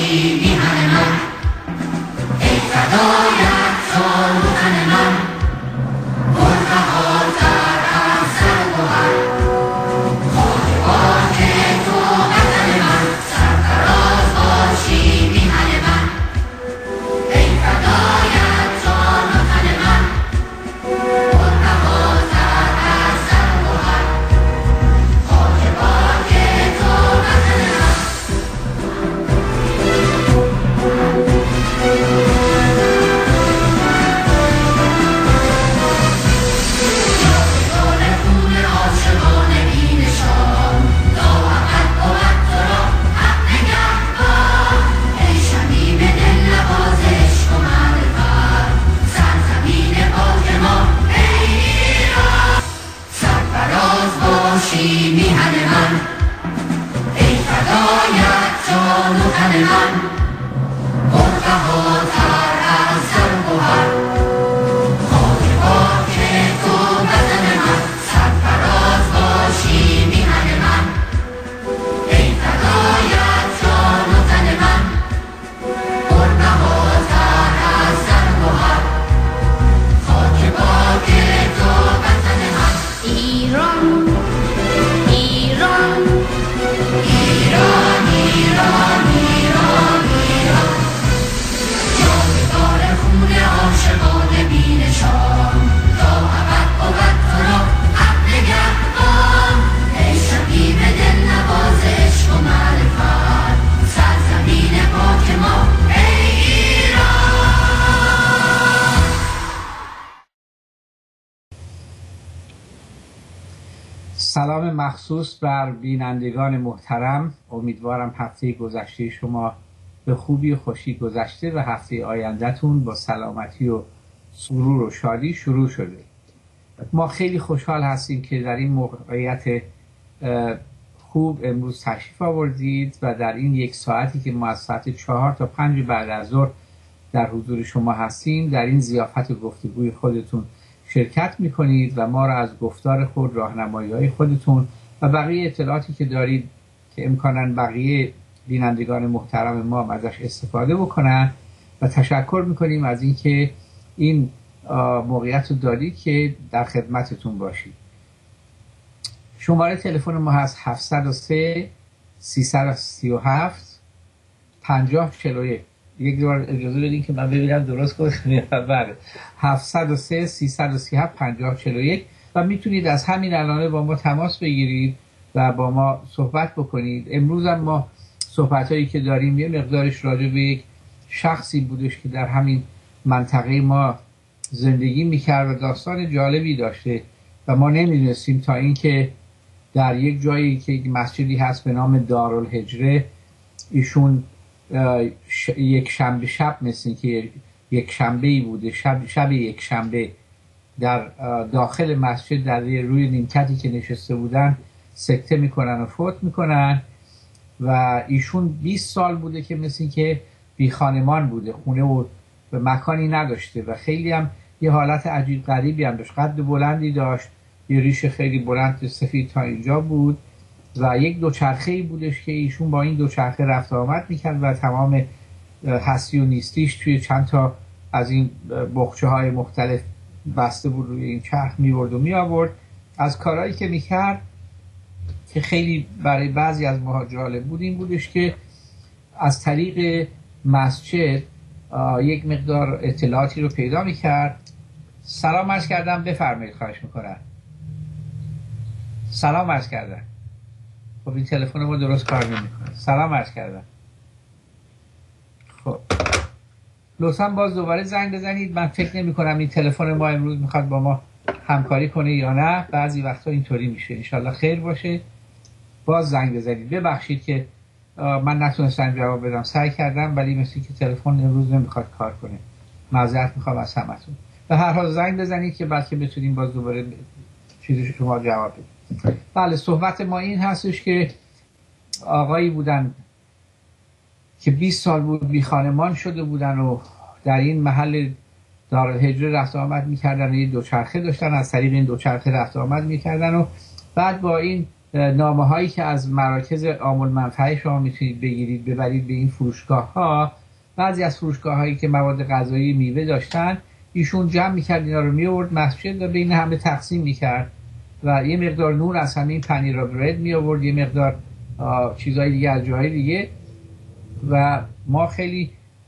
باشی میهن من، ای فدایت جان و تن من، پربهاتر از زر و گوهر، خاک پاک تو وطن من، سرفراز باشی میهن من، ای فدایت جان و تن من، پربهاتر از زر و گوهر، خاک پاک تو وطن من. جاودان خون عاشقان بی‌نشان، تا ابد بود تو را حق نگهبان، ای شمیم دل نواز عشق و معرفت، سرزمین پاک ما ای ایران، سرفراز باشی میهن من، ای فدایت جان و تن من، پربهاتر از زر و گوهر، خاک پاک تو وطن من، سرفراز باشی میهن من، ای فدایت جان و تن من، پربهاتر از زر و گوهر، خاک پاک تو وطن من. ایران ایران ایران ایران ایران ایران، جاودان خون عاشقان بی‌نشان، تا ابد بود تو را حق نگهبان، ای شمیم دل نواز عشق و معرفت، سرزمین پاک ما ای ایران. سلام مخصوص بر بینندگان محترم. امیدوارم هفته گذشته شما به خوبی و خوشی گذشته و هفته آیندهتون با سلامتی و سرور و شادی شروع شده. ما خیلی خوشحال هستیم که در این موقعیت خوب امروز تشریف آوردید و در این یک ساعتی که ما از ساعت 4 تا 5 بعد از ظهر در حضور شما هستیم، در این ضیافت گفتگوی خودتون شرکت میکنید و ما را از گفتار خود، راهنمایی‌های خودتون و بقیه اطلاعاتی که دارید که امکاناً بقیه بینندگان محترم ما ازش استفاده بکنن و تشکر میکنیم از اینکه این موقعیت رو دارید که در خدمتتون باشید. شماره تلفن ما هست 703 337 5041. یک بار اجازه بدین که من ببینم درست گفتم. بله، 703 337 5041 و میتونید از همین الان با ما تماس بگیرید و با ما صحبت بکنید. امروز هم ما صحبتایی که داریم یه مقدارش راجع به یک شخصی بودش که در همین منطقه ما زندگی میکرد و داستان جالبی داشته و ما نمیدونستیم تا اینکه در یک جایی که یک مسجدی هست به نام دارالهجره، ایشون یک شنبه شب، مثل که یک شنبه‌ای بوده، شب یک شنبه در داخل مسجد در روی نیمکتی که نشسته بودن سکته میکنن و فوت میکنن و ایشون 20 سال بوده که مثل که بی خانمان بوده، خونه و مکانی نداشته و خیلی هم یه حالت عجیب غریبی هم داشت. قد بلندی داشت، یه ریش خیلی بلند سفید تا اینجا بود و یک دوچرخه‌ای بودش که ایشون با این دوچرخه رفت آمد میکرد و تمام هستی و نیستیش توی چند تا از این بخچه‌های مختلف بسته بود، روی این چرخ میبرد و میآورد. از کارهایی که میکرد که خیلی برای بعضی از ما جالب بود این بودش که از طریق مسجد یک مقدار اطلاعاتی رو پیدا میکرد. سلام عرض کردم، بفرمایید، خواهش میکنم. سلام عرض کردم. خب این تلفن ما درست کار نمیکنه. سلام عرض کردم. خب لطفا باز دوباره زنگ بزنید. من فکر نمی کنم این تلفن ما امروز میخواد با ما همکاری کنه یا نه، بعضی وقتا اینطوری میشه. انشالله خیر باشه. باز زنگ بزنید. ببخشید که من نتونستم جواب بدم، سعی کردم ولی مثل که تلفن امروز نمیخواد کار کنه. معذرت میخوام از همتون. به هر حال زنگ بزنید که بلکه بتونیم باز دوباره چیزی شما جواب بدید. بله، صحبت ما این هستش که آقایی بودن که 20 سال بود بی خانمان شده بودن و در این محل دارالهجره رفت آمد میکردن و یه دوچرخه داشتن، از طریق این دوچرخه رفت آمد میکردن و بعد با این نامه هایی که از مراکز عام المنفعه شما میتونید بگیرید ببرید به این فروشگاه ها. بعضی از فروشگاه هایی که مواد غذایی میوه داشتن ایشون جمع میکرد اینا رو میورد مسجد و بین همه تقسیم میکرد و یه مقدار نور از همین پنیر و برد میآورد، یه مقدار چیزهای دیگه از جاهای دیگه. و ما خیلی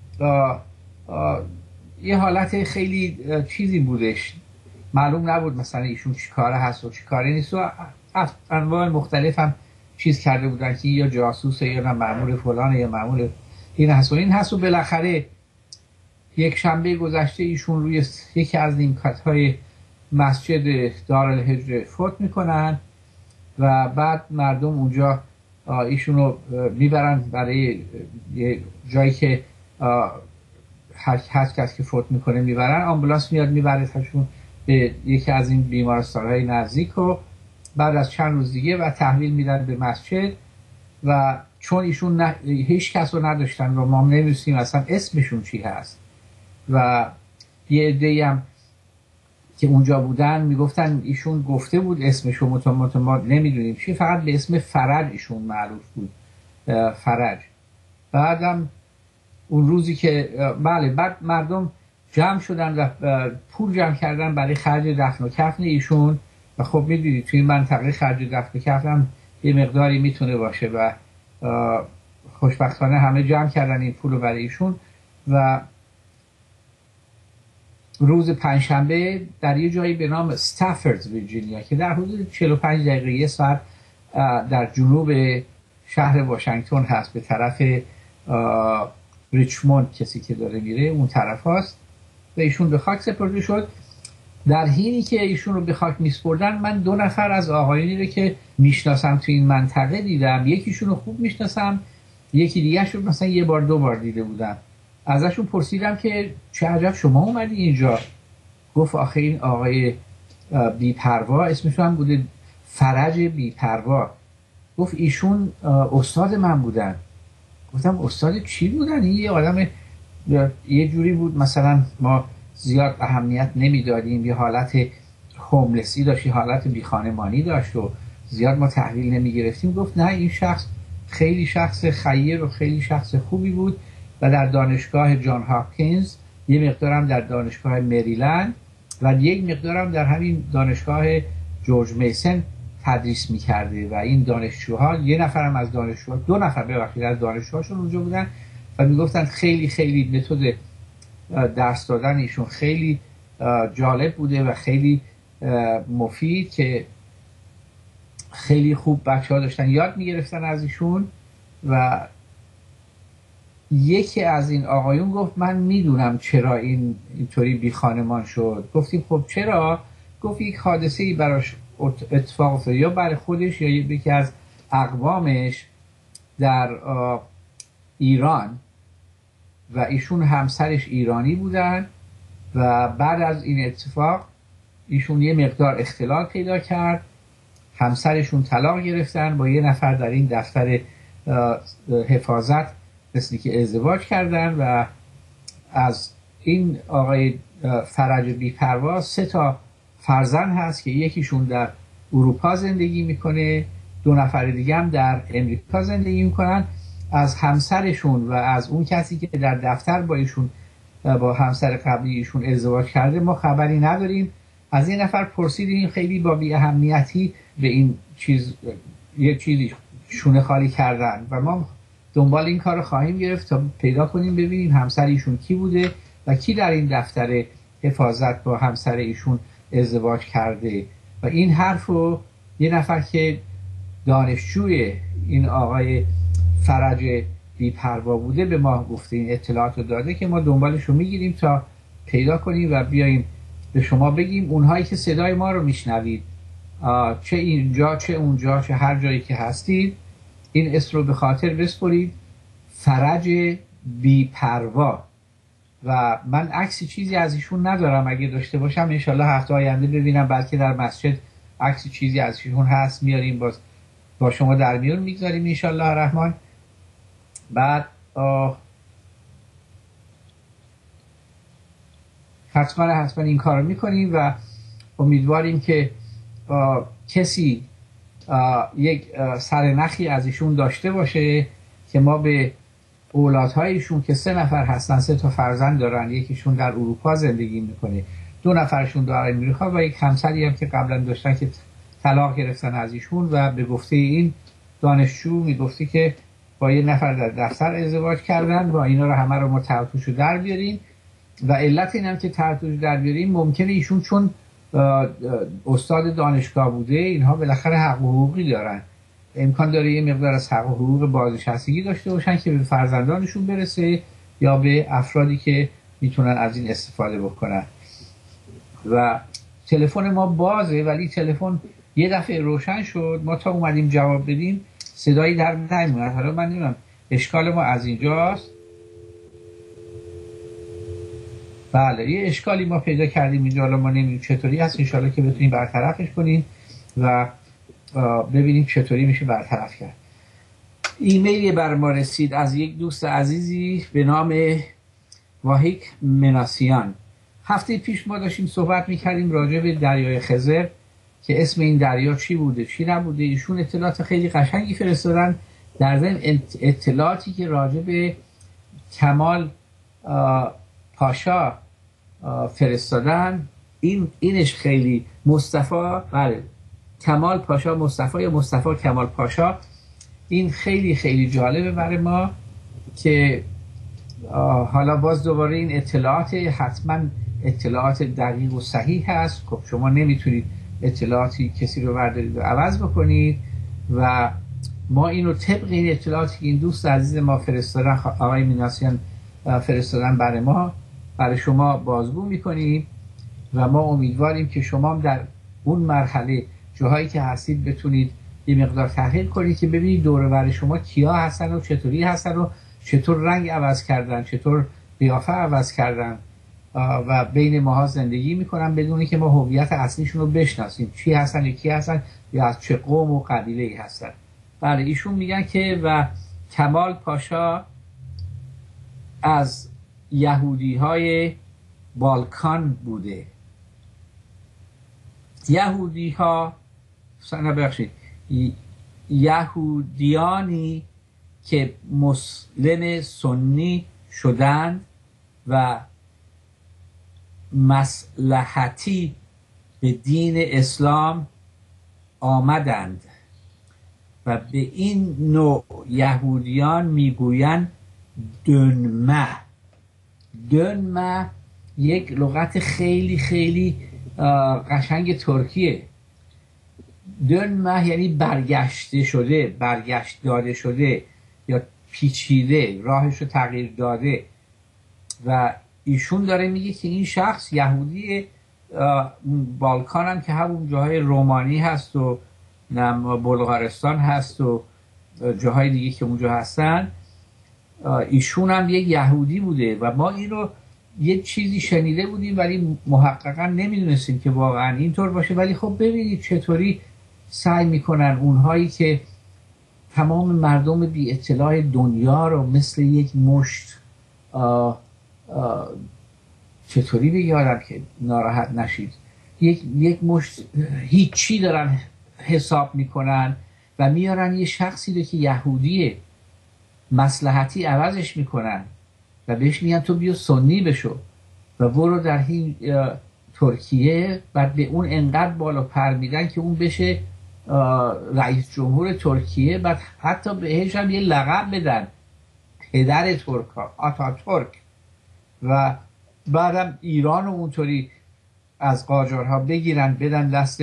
یه حالت خیلی چیزی بودش، معلوم نبود مثلا ایشون چی کاره هست و چی کاره نیست و انواع مختلف هم چیز کرده بودن که یا جاسوسه یا مأمور فلانه یا مأمور این هست و بالاخره یک شنبه گذشته ایشون روی یکی از نیمکت‌های مسجد دارالهجره فوت میکنن و بعد مردم اونجا ایشون رو میبرن برای یه جایی که هر کس که فوت میکنه میبرن، آمبولانس میاد میبره تاشون به یکی از این بیمارستان‌های نزدیک و بعد از چند روز دیگه و تحویل میدن به مسجد. و چون ایشون هیچ کس رو نداشتن و ما نمی‌دونیم اصلا اسمشون چی هست و یه عده‌ای هم که اونجا بودن میگفتن ایشون گفته بود اسمشو ما نمیدونیم چی، فقط به اسم فرج ایشون معروف بود، فرج. بعدم اون روزی که بعد مردم جمع شدن و پول جمع کردن برای خرج دفن و کفن ایشون و خب میدونید توی این منطقه خرج دفن و کفن هم یه مقداری میتونه باشه و خوشبختانه همه جمع کردن این پول رو برای ایشون. و روز پنجشنبه در یه جایی به نام استافورد ویرجینیا که در حدود 45 دقیقه یه ساعت در جنوب شهر واشنگتن هست، به طرف ریچموند کسی که داره میره اون طرف هست و ایشون به خاک سپرده شد. در حینی که ایشون رو به خاک میسپردن من 2 نفر از آقایونی رو که میشناسم تو این منطقه دیدم، یکیشون رو خوب میشناسم، یکی دیگه شون مثلا 1 بار 2 بار دیده بودم. ازشون پرسیدم که چه عجب شما اومدی اینجا؟ گفت آخه این آقای بی‌پروا، اسمشون هم بوده فرج بی‌پروا، گفت ایشون استاد من بودن. گفتم استاد چی بودن؟ این یه آدم یه جوری بود مثلا ما زیاد اهمیت نمیدادیم، یه حالت هوملسی داشت، یه حالت بیخانمانی داشت و زیاد ما تحویل نمیگرفتیم. گفت نه این شخص خیلی شخص خیر و خیلی شخص خوبی بود و در دانشگاه جان هاپکینز، یه مقدارم در دانشگاه مریلند و یک مقدارم در همین دانشگاه جورج میسن تدریس میکرده و این دانشجوها، یه نفرم از دانشجوها، 2 نفر ببخشید از دانشجوهاشون اونجا بودن و میگفتن خیلی خیلی متد درس دادن ایشون خیلی جالب بوده و خیلی مفید که خیلی خوب بچه‌ها داشتن یاد میگرفتن از ایشون. و یکی از این آقایون گفت من میدونم چرا اینطوری بی خانمان شد. گفتیم خب چرا؟ گفت یک حادثه‌ای براش اتفاق افتاد، یا برای خودش یا یکی از اقوامش در ایران و ایشون همسرش ایرانی بودن و بعد از این اتفاق ایشون یه مقدار اختلال پیدا کرد، همسرشون طلاق گرفتن، با یه نفر در این دفتر حفاظت مثلی که ازدواج کردن و از این آقای فرج بی‌پروا 3 تا فرزند هست که یکیشون در اروپا زندگی میکنه، 2 نفر دیگه هم در امریکا زندگی میکنن. از همسرشون و از اون کسی که در دفتر با ایشون با همسر قبلی ایشون ازدواج کرده ما خبری نداریم. از این نفر پرسیدیم، خیلی با بی اهمیتی به این چیز یه چیزی شونه خالی کردن و ما دنبال این کار رو خواهیم گرفت تا پیدا کنیم ببینیم همسر ایشون کی بوده و کی در این دفتر حفاظت با همسر ایشون ازدواج کرده. و این حرف رو یه نفر که دانشجوی این آقای فرج بی‌پروا بوده به ما گفته، این اطلاعات رو داده که ما دنبالش رو میگیریم تا پیدا کنیم و بیاییم به شما بگیم. اونهایی که صدای ما رو میشنوید، چه اینجا چه اونجا چه هر جایی که هستید، این اسم رو به خاطر بسپرید، فرج بی‌پروا. و من عکسی چیزی از ایشون ندارم، اگه داشته باشم انشالله هفته آینده ببینم، بلکه در مسجد عکسی چیزی از ایشون هست میاریم با شما در میون میگذاریم انشالله الرحمن. بعد حتما این کار رو میکنیم و امیدواریم که کسی یک سرنخی از ایشون داشته باشه که ما به اولادهایشون که 3 نفر هستن، 3 تا فرزند دارن، یکیشون در اروپا زندگی میکنه، 2 نفرشون در امریکا و یک همسری هم که قبلا داشتن که طلاق گرفتن از ایشون و به گفته این دانشجو میگفتی که با یه نفر در دفتر ازدواج کردن و اینا رو همه رو ما ترتوشو در بیاریم و علت این هم که ترتوش در بیاریم ممکنه ایشون چون استاد دانشگاه بوده اینها بالاخره حق و حقوقی دارن، امکان داره یه مقدار از حق و حقوق بازنشستگی داشته باشن که به فرزندانشون برسه یا به افرادی که میتونن از این استفاده بکنن. و تلفن ما بازه ولی تلفن یه دفعه روشن شد، ما تا اومدیم جواب بدیم صدایی در نمیاد. حالا من نمیدونم اشکال ما از اینجاست. بله یه اشکالی ما پیدا کردیم اینجا، حالا ما نمیدونیم چطوری هست، انشالله که بتونیم برطرفش کنیم و ببینیم چطوری میشه برطرف کرد. ایمیلی بر ما رسید از یک دوست عزیزی به نام واهیک مناسیان. هفته پیش ما داشتیم صحبت میکردیم راجع به دریای خزر که اسم این دریا چی بوده چی نبوده. ایشون اطلاعات خیلی قشنگی فرستادن، در ضمن اطلاعاتی که راجع به کمال پاشا فرستادن اینش خیلی مصطفی، بله کمال پاشا مصطفی یا مصطفی کمال پاشا، این خیلی خیلی جالبه برای ما که حالا باز دوباره این اطلاعات حتما اطلاعات دقیق و صحیح هست. خب شما نمیتونید اطلاعاتی کسی رو بردارید و عوض بکنید و ما اینو طبق این اطلاعاتی که این دوست عزیز ما فرستادن، آقای میناسیان فرستادن برای ما، برای شما بازگو میکنیم و ما امیدواریم که شما در اون مرحله جاهایی که هستید بتونید یه مقدار تحقیق کنید که ببینید دور و بر شما کیا هستن و چطوری هستن و چطور رنگ عوض کردن، چطور قیافه عوض کردن و بین ماها زندگی میکنن بدون که ما هویت اصلیشون رو بشناسیم، چی هستن و کی هستن یا از چه قوم و قبیله‌ای هستن. بله ایشون میگن که و کمال پاشا از یهودی های بالکان بوده. یهودی ها یهودیانی که مسلم سنی شدند و مصلحتی به دین اسلام آمدند و به این نوع یهودیان میگویند دنمه. دنمه یک لغت خیلی خیلی قشنگ ترکیه. دنمه یعنی برگشته شده، برگشت داده شده یا پیچیده، راهش رو تغییر داده. و ایشون داره میگه که این شخص یهودی بالکان هم که همون جاهای رومانی هست و بلغارستان هست و جاهای دیگه که اونجا هستن، ایشون هم یک یهودی بوده و ما این رو یه چیزی شنیده بودیم ولی محققا نمیدونستیم که واقعا اینطور باشه. ولی خب ببینید چطوری سعی میکنن اونهایی که تمام مردم بی اطلاع دنیا رو مثل یک مشت چطوری بگیارن که ناراحت نشید، یک مشت هیچی دارن حساب میکنن و میارن یه شخصی رو که یهودیه مصلحتی عوضش میکنن و بهش میگن تو بیا سنی بشو و برو در این ترکیه، بعد به اون انقدر بالا پر میدن که اون بشه رئیس جمهور ترکیه، بعد حتی بهش هم یه لقب بدن پدر ترکا، آتاتورک. و بعدم ایران رو اونطوری از قاجارها بگیرن بدن دست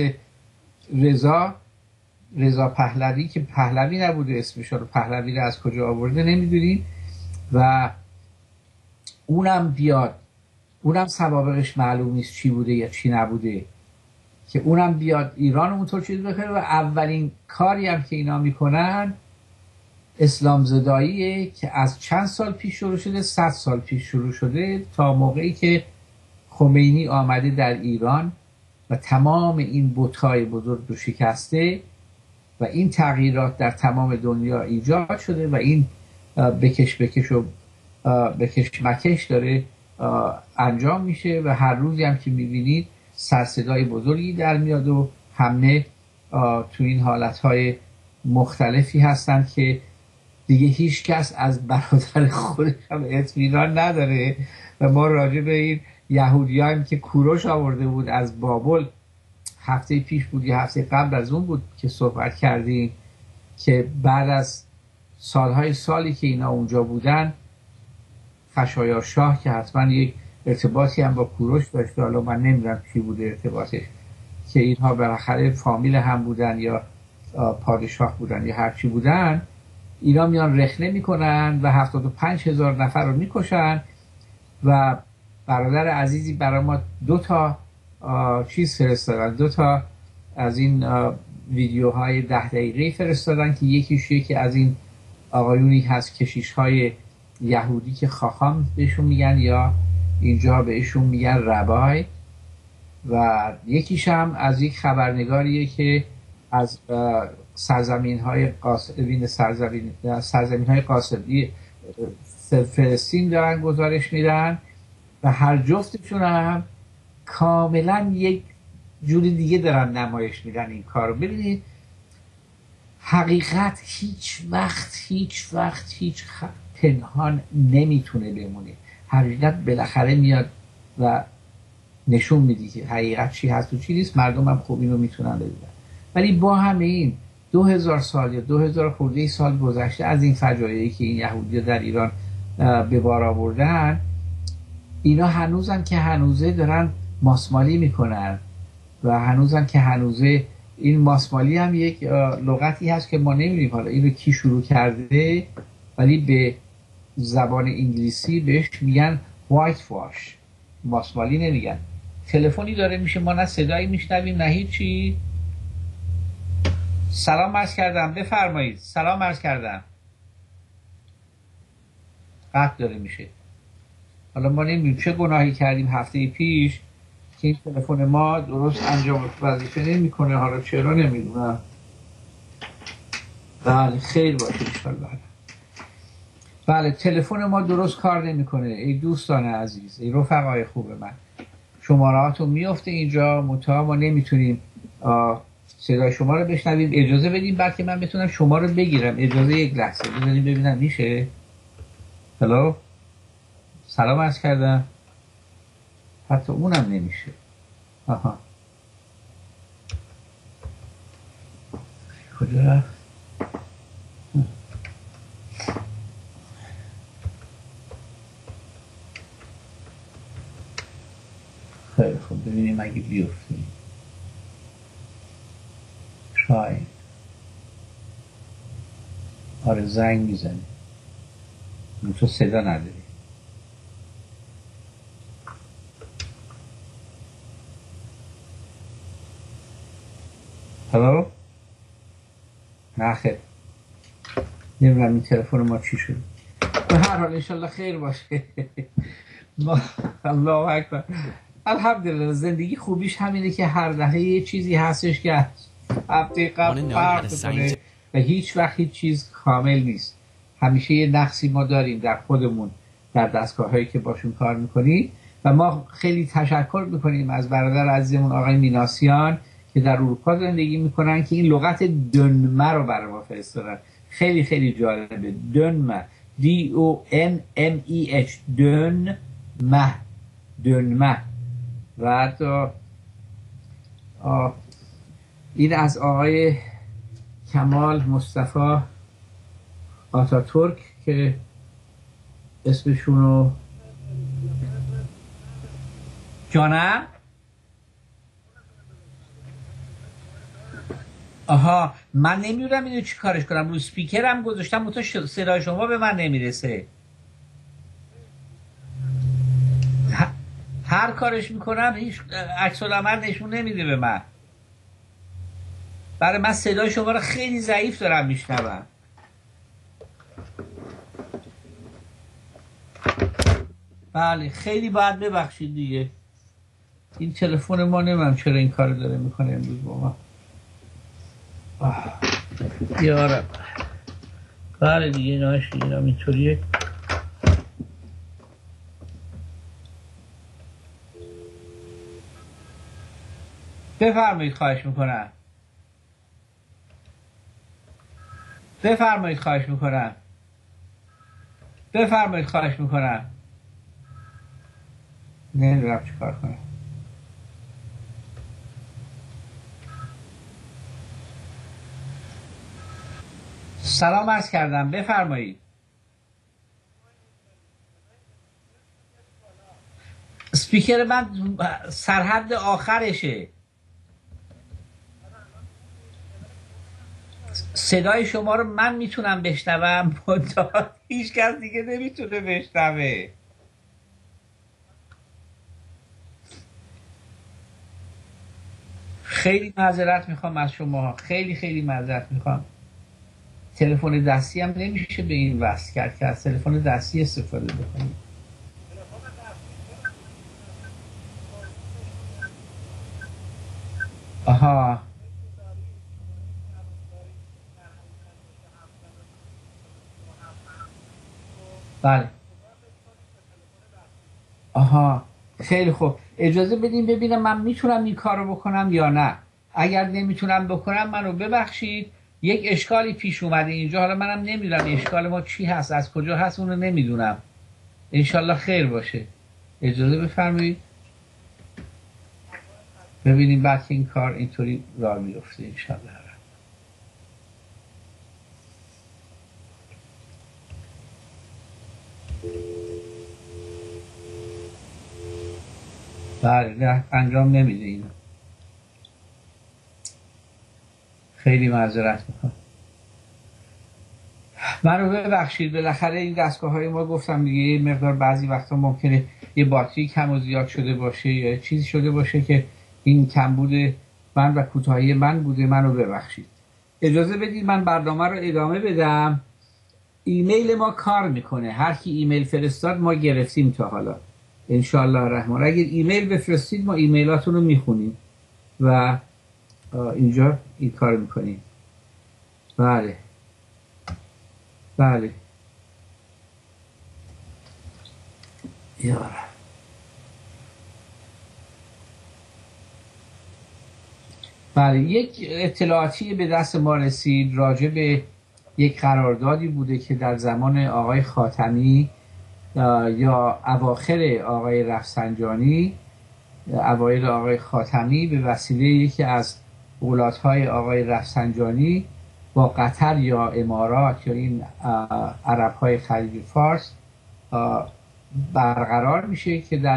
رضا پهلوی که پهلوی نبوده اسمش، رو پهلوی رو از کجا آورده نمیدونیم و اونم بیاد، اونم سوابقش معلوم نیست چی بوده یا چی نبوده، که اونم بیاد ایران اونطور چیز بکنه. و اولین کاری هم که اینا میکنن اسلام زداییه که از چند سال پیش شروع شده، 100 سال پیش شروع شده، تا موقعی که خمینی آمده در ایران و تمام این بت‌های بزرگ رو شکسته و این تغییرات در تمام دنیا ایجاد شده و این بکش و بکش مکش داره انجام میشه و هر روزی هم که میبینید سرصدای بزرگی در میاد و همه تو این حالتهای مختلفی هستن که دیگه هیچ کس از برادر خودش هم اطمینان نداره و ما راجع به این یهودیان که کوروش آورده بود از بابل هفته پیش بود یا هفته قبل از اون بود که صحبت کردیم که بعد از سالی که اینا اونجا بودن خشایار شاه که حتما یک ارتباطی هم با کوروش داشته، حالا من نمیدونم چی بوده ارتباطش، که اینها بالاخره فامیل هم بودن یا پادشاه بودن یا هرچی بودن، اینا میان رخنه میکنن و 75,000 نفر رو میکشن و برادر عزیزی برای ما 2 تا چیز فرستادن، 2 تا از این ویدیوهای 10 دقیقه فرستادن که یکی از این آقایونی هست کشیش‌های یهودی که خاخام بهشون میگن یا اینجا بهشون میگن ربای، و یکیش هم از یک خبرنگاریه که از سرزمین‌های قاصدی فلسطین دارن گزارش میدن و هر جفتشون هم کاملا یک جوری دیگه دارن نمایش میدن این کار رو. ببینید حقیقت هیچ وقت پنهان نمیتونه بمونه. حقیقت بالاخره میاد و نشون میدی که حقیقت چی هست و چی نیست. مردم هم خوب اینو میتونن ببینن. ولی با همه این 2000 سال یا 2000 خورده سال گذشته از این فجایعی که این یهودی در ایران به بار آوردن، اینا هنوزن که هنوزه دارن ماسمالی میکنن و هنوزن که هنوزه این ماسمالی هم یک لغتی هست که ما نمیدونیم حالا اینو کی شروع کرده، ولی به زبان انگلیسی بهش میگن وایت واش، ماسمالی نمیگن. تلفنی داره میشه، ما نه صدایی میشنویم نه هیچی. سلام عرض کردم، بفرمایید. سلام عرض کردم. قطع داره میشه. حالا ما نمیدونیم چه گناهی کردیم هفته پیش که این تلفن ما درست انجام وظیفه نمیکنه. حالا چرا نمیدونم. بله خیر باشه انشالله. بله تلفن ما درست کار نمیکنه. ای دوستان عزیز، ای رفقای خوب من، شمارهاتون میفته اینجا، منتها ما نمیتونیم صدای شما رو بشنویم. اجازه بدیم بعد که من بتونم شما رو بگیرم. اجازه یک لحظه بذاریم ببینم میشه. هلو، سلام عرض کردم. حتی اونم نمیشه. آها کجا رفت؟ خیلی خوب، ببینیم اگه بیفتیم. ترای. آره زنگ میزنی، تو صدا نداری. هلو؟ نه خیر، نمیدونم این تلفن ما چی شد. به هر حال انشالله خیر باشه. ما الله اکبر، الحمدلله. زندگی خوبیش همینه که هر دفعه یه چیزی هستش که هفته قبل فرق کنه و هیچ وقت هیچ چیز کامل نیست. همیشه یه نقصی ما داریم در خودمون، در دستگاه هایی که باشون کار میکنیم. و ما خیلی تشکر میکنیم از برادر عزیزمون آقای میناسیان که در اروپا زندگی میکنن که این لغت دنمه رو برای ما فرستادن. خیلی خیلی جالبه. دنمه، D-O-N-M-E-H، دنمه. و حتی این از آقای کمال مصطفی آتاتورک که اسمشونو جانم. آها من نمیدونم اینو چی کارش کنم. رو سپیکرم گذاشتم منتها صدای شما به من نمیرسه. هر کارش میکنم هیچ عکس العمل نشون نمیده به من. برای من صدای شما رو خیلی ضعیف دارم میشنوم. بله خیلی باید ببخشید دیگه. این تلفن ما نمیدونم چرا این کار داره میکنه امروز با ما. یارم بله دیگه ناشی اینم اینطوریه. بفرمایید خواهش میکنم. بفرمایید خواهش میکنم. بفرمایید خواهش میکنم. نمیدونم چی کار کنم. سلام عرض کردم، بفرمایید. سپیکر من سرحد آخرشه. صدای شما رو من میتونم بشنوم، هیچ کس دیگه نمیتونه بشنوه. خیلی معذرت میخوام از شما، خیلی خیلی معذرت میخوام. تلفن دستی هم نمیشه به این وصل کرد که از تلفن دستی استفاده بکنید. آها بله، آها خیلی خوب. اجازه بدین ببینم من میتونم این کار رو بکنم یا نه. اگر نمیتونم بکنم منو ببخشید. یک اشکالی پیش اومده اینجا، حالا منم نمیدونم اشکال ما چی هست، از کجا هست، اونو نمیدونم. انشالله خیر باشه. اجازه بفرمایید ببینیم بعد که این کار اینطوری راه میفته انشالله. بله نه انجام نمیده اینو. خیلی معذرت میخوام. منو ببخشید، بالاخره این دستگاه های ما گفتم دیگه یه مقدار بعضی وقتا ممکنه یه باتری کم و زیاد شده باشه یا چیزی شده باشه که این کم بوده من و کوتاهی من بوده. منو ببخشید. اجازه بدید من برنامه رو ادامه بدم. ایمیل ما کار میکنه، هر کی ایمیل فرستاد ما گرفتیم تا حالا انشالله الرحمن. اگر ایمیل بفرستید ما ایمیلاتون رو میخونیم و اینجا این کار میکنیم. بله بله یاره. بله یک اطلاعاتی به دست ما رسید راجع به یک قراردادی بوده که در زمان آقای خاتمی یا اواخر آقای رفسنجانی، اوایل آقای خاتمی، به وسیله یکی از اولادهای آقای رفسنجانی با قطر یا امارات یا این عربهای خلیج فارس برقرار میشه که در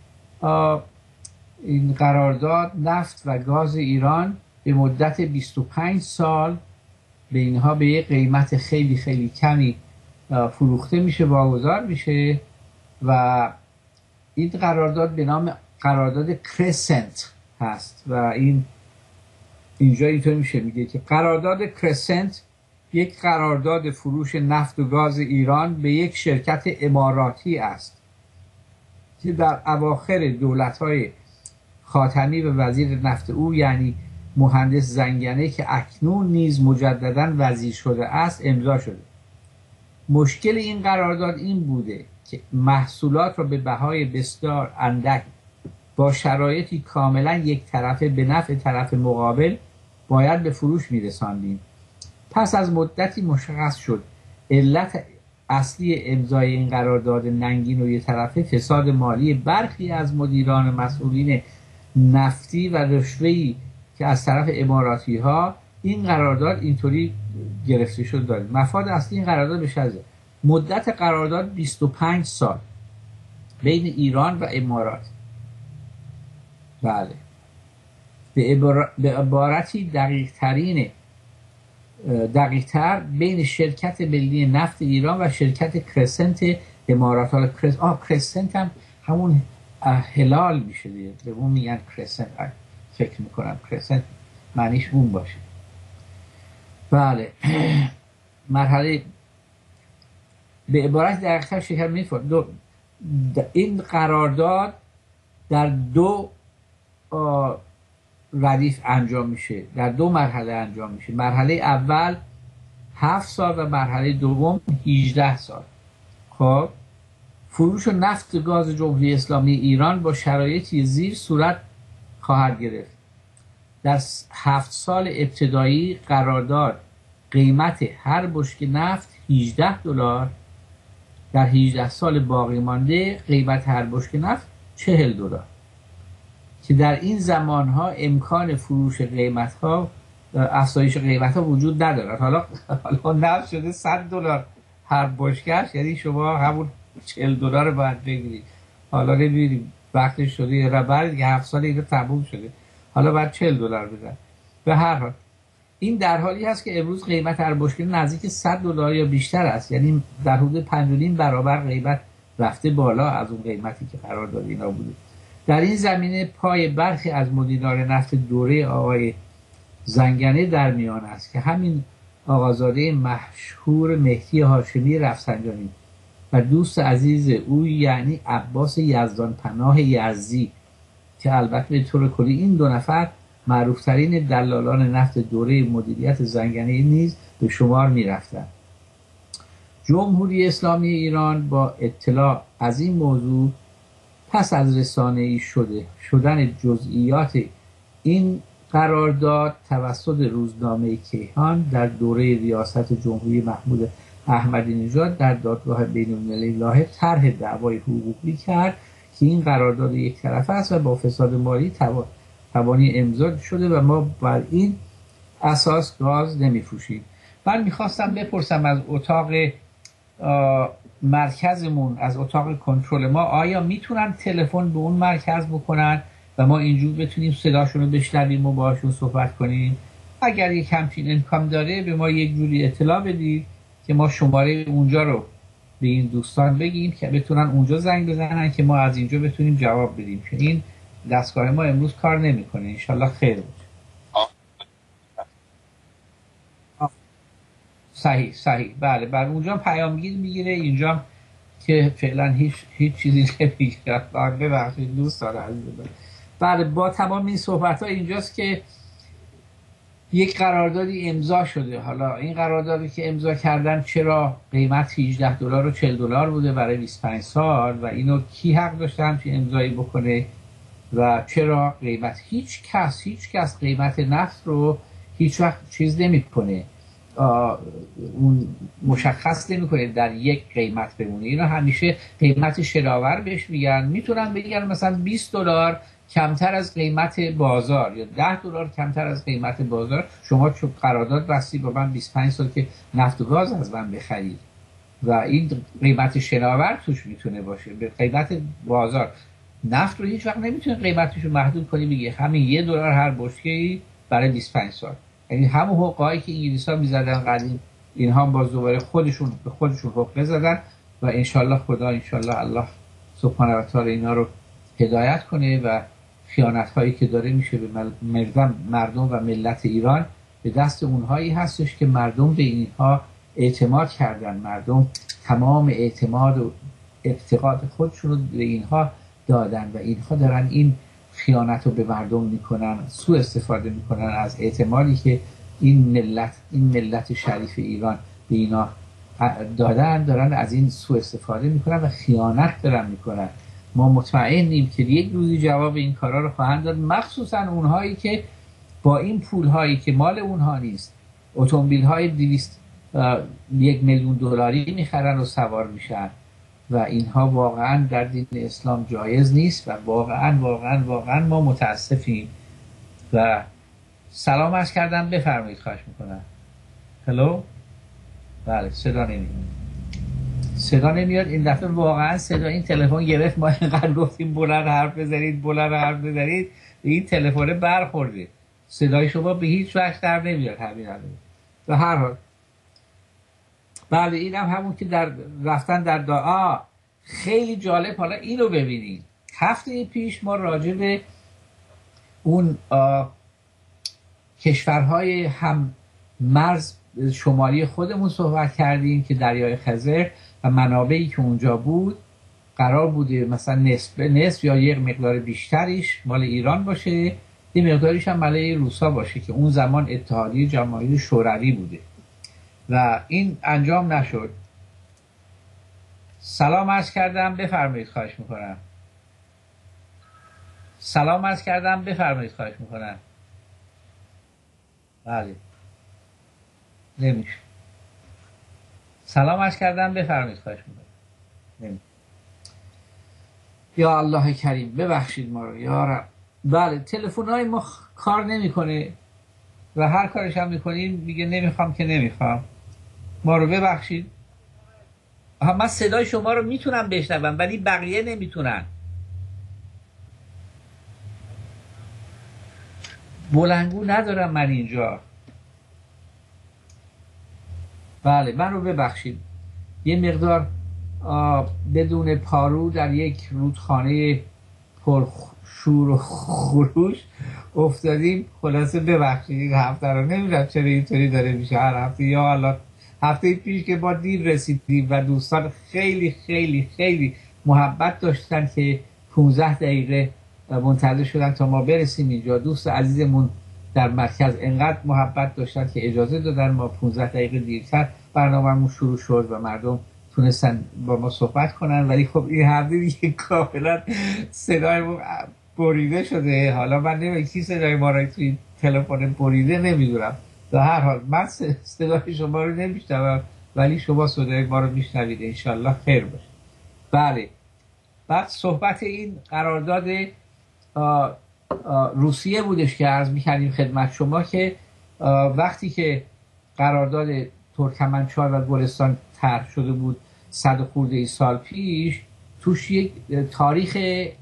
این قرارداد نفت و گاز ایران به مدت 25 سال به اینها به یک قیمت خیلی خیلی کمی فروخته میشه، واگذار میشه و این قرارداد به نام قرارداد کرسنت هست و اینجا اینطور میشه میگه که قرارداد کرسنت یک قرارداد فروش نفت و گاز ایران به یک شرکت اماراتی است که در اواخر دولت‌های خاتمی و وزیر نفت او یعنی مهندس زنگنه که اکنون نیز مجدداً وزیر شده است امضا شده. مشکل این قرارداد این بوده که محصولات را به بهای بسیار اندک با شرایطی کاملا یک طرفه به نفع طرف مقابل باید به فروش میرساندیم. پس از مدتی مشخص شد علت اصلی امضای این قرارداد ننگین و یک طرفه فساد مالی برخی از مدیران مسئولین نفتی و رشوه‌ای که از طرف اماراتی ها این قرارداد اینطوری گرفته شد دارید. مفاد اصلی این قرارداد بشه مدت قرارداد 25 سال بین ایران و امارات. بله به عبارتی دقیق‌تر بین شرکت ملی نفت ایران و شرکت کرسنت امارات. حالا کرسنت هم همون هلال میشه دیگه، به اون میگن کرسنت. فکر میکنم کرسنت معنیش اون باشه. بله مرحله به عبارت دقیق‌تر شکر میفرد این قرارداد در دو ردیف انجام میشه، در دو مرحله انجام میشه. مرحله اول 7 سال و مرحله دوم 18 سال. خب فروش و نفت و گاز جمهوری اسلامی ایران با شرایطی زیر صورت خواهد گرفت. در 7 سال ابتدایی قرارداد قیمت هر بشکه نفت $18، در 18 سال باقی مانده قیمت هر بشکه نفت $40، که در این زمانها امکان فروش قیمت ها، افزایش قیمت ها وجود ندارد. حالا نفت شده $100 هر بشکهش، یعنی شما همون $40 باید بگیرید. حالا نمیدونیم وقتش شده یا نه، بعد دیگه 7 سال اینو تموم شده، حالا باید $40 بدن. به هر حال این در حالی هست که امروز قیمت هر بشکه نزدیک $100 یا بیشتر است، یعنی در حدود 5.5 برابر قیمت رفته بالا از اون قیمتی که قرار داد اینا بوده. در این زمینه پای برخی از مدیران نفت دوره آقای زنگنه در میان است که همین آقازاده مشهور مهدی هاشمی رفسنجانی و دوست عزیز او یعنی عباس یزدان پناه یزدی، که البته به طور کلی این دو نفر معروفترین دلالان نفت دوره مدیریت زنگنه نیز به شمار می رفتند. جمهوری اسلامی ایران با اطلاع از این موضوع پس از رسانه‌ای شدن جزئیات این قرارداد توسط روزنامه کیهان در دوره ریاست جمهوری محمود احمدی نژاد در دادگاه بین‌المللی لاهه طرح دعوای حقوقی کرد که این قرارداد یک طرفه است و با فساد مالی توانی امضا شده و ما بر این اساس گاز نمی‌فروشیم. من می‌خواستم بپرسم از اتاق مرکزمون، از اتاق کنترل ما، آیا میتونن تلفن به اون مرکز بکنن و ما اینجور بتونیم صداشون رو بشنویم و باهاشون صحبت کنیم؟ اگر یک همچین امکان داره به ما یک جوری اطلاع بدید که ما شماره اونجا رو به این دوستان بگیم که بتونن اونجا زنگ بزنن که ما از اینجا بتونیم جواب بدیم، که این دستگاه ما امروز کار نمیکنه. انشالله خیر باشه. صحیح بله، بر اونجا پیامگیر میگیره، اینجا که فعلا هیچ چیزی نمیگیره. ببخشید دوستان عزیز. بله، با تمام این صحبت ها اینجاست که یک قراردادی امضا شده. حالا این قراردادی که امضا کردن چرا قیمت $18 و $40 بوده برای 25 سال و اینو کی حق داشته همچین امضایی بکنه و چرا قیمت هیچ کس قیمت نفت رو هیچ وقت چیز نمیکنه، اون مشخص نمیکنه در یک قیمت بمونه. اینا همیشه قیمت شراور بهش میگن. میتونن بگن مثلا $20 کمتر از قیمت بازار یا $10 کمتر از قیمت بازار، شما چون قرارداد بستی با من 25 سال که نفت و گاز از من بخرید و این قیمت شراور توش میتونه باشه به قیمت بازار. نفت رو هیچ وقت نمیتونه قیمتش رو محدود کنی بگه همین $1 هر بشکه‌ای برای 25 سال. یعنی همون حقوقی که انگلیس‌ها می‌زدن قدیم، اینها باز دوباره خودشون حقوق زدن و انشالله الله سبحانه و تعالی اینا رو هدایت کنه و خیانت‌هایی که داره میشه به مردم و ملت ایران به دست اونهایی هستش که مردم به اینها اعتماد کردن، مردم تمام اعتماد و اعتقاد خودشون رو به اینها دادن و اینها دارن این خیانت رو به مردم میکنن، سوء استفاده میکنن از اعتمادی که این ملت شریف ایران به اینا دارن از این سوء استفاده میکنن و خیانت دارن میکنن. ما مطمئنیم که یک روزی جواب این کارا رو خواهند داد، مخصوصا اونهایی که با این پولهایی که مال اونها نیست اتومبیل‌های 201 میلیون دلاری میخرن و سوار میشن و اینها واقعا در دین اسلام جایز نیست و واقعا ما متاسفیم. و سلام عرض کردم، بفرمایید، خواهش میکنم. هلو. بله، صدا نمیاد این دفعه، واقعا صدا این تلفن گرفت. ما اینقدر گفتیم بلند حرف بزنید به این تلفن برخورده، صدای شما به هیچ وجه در نمیاد. همین به هر حال بله، این همون که در رفتن در دعا خیلی جالب. حالا اینو ببینید، هفته پیش ما راجع به اون کشورهای هم مرز شمالی خودمون صحبت کردیم که دریای خزر و منابعی که اونجا بود قرار بوده مثلا نصف یا یک مقدار بیشتریش مال ایران باشه، یه مقداریش هم مال روسا باشه که اون زمان اتحادیه جماهیر شوروی بوده و این انجام نشد. سلام عرض کردم، بفرمایید، خواهش میکنم. بله نمیشه. سلام عرض کردم، بفرمایید. خواهش می‌کنم. یا الله کریم، ببخشید ما رو یا رب. بله، تلفن‌های ما کار نمیکنه و هر کارش هم میکنیم میگه نمیخوام که نمیخوام. ما رو ببخشید. من صدای شما رو میتونم بشنوم ولی بقیه نمیتونن. بلندگو ندارم من اینجا. بله، من رو ببخشید. یه مقدار بدون پارو در یک رودخانه پر شور و خروش افتادیم. خلاصه ببخشید این هفته رو نمیدونم چرا اینطوری داره میشه هر هفته. یا الله، هفته پیش که با دیر رسیدیم و دوستان خیلی خیلی خیلی محبت داشتن که 15 دقیقه منتظر شدن تا ما برسیم اینجا. دوست عزیزمون در مرکز انقدر محبت داشتن که اجازه دادن ما 15 دقیقه دیرتر برنامه‌مون شروع شد و مردم تونستن با ما صحبت کنن. ولی خب این هفته دیگه کاملا صدای بریده شده. حالا من نمیدونم کی صدای ما رو توی تلفن بریده، نمیدونم. در هر حال من صدای شما رو نمیشنوم ولی شما صدای ما رو میشنوید. انشالله خیر باشه. بله، بعد صحبت این قرارداد روسیه بودش که عرض می‌کردیم خدمت شما که وقتی که قرارداد ترکمنچای و گلستان طرح شده بود 100 خورده سال پیش، توش یک تاریخ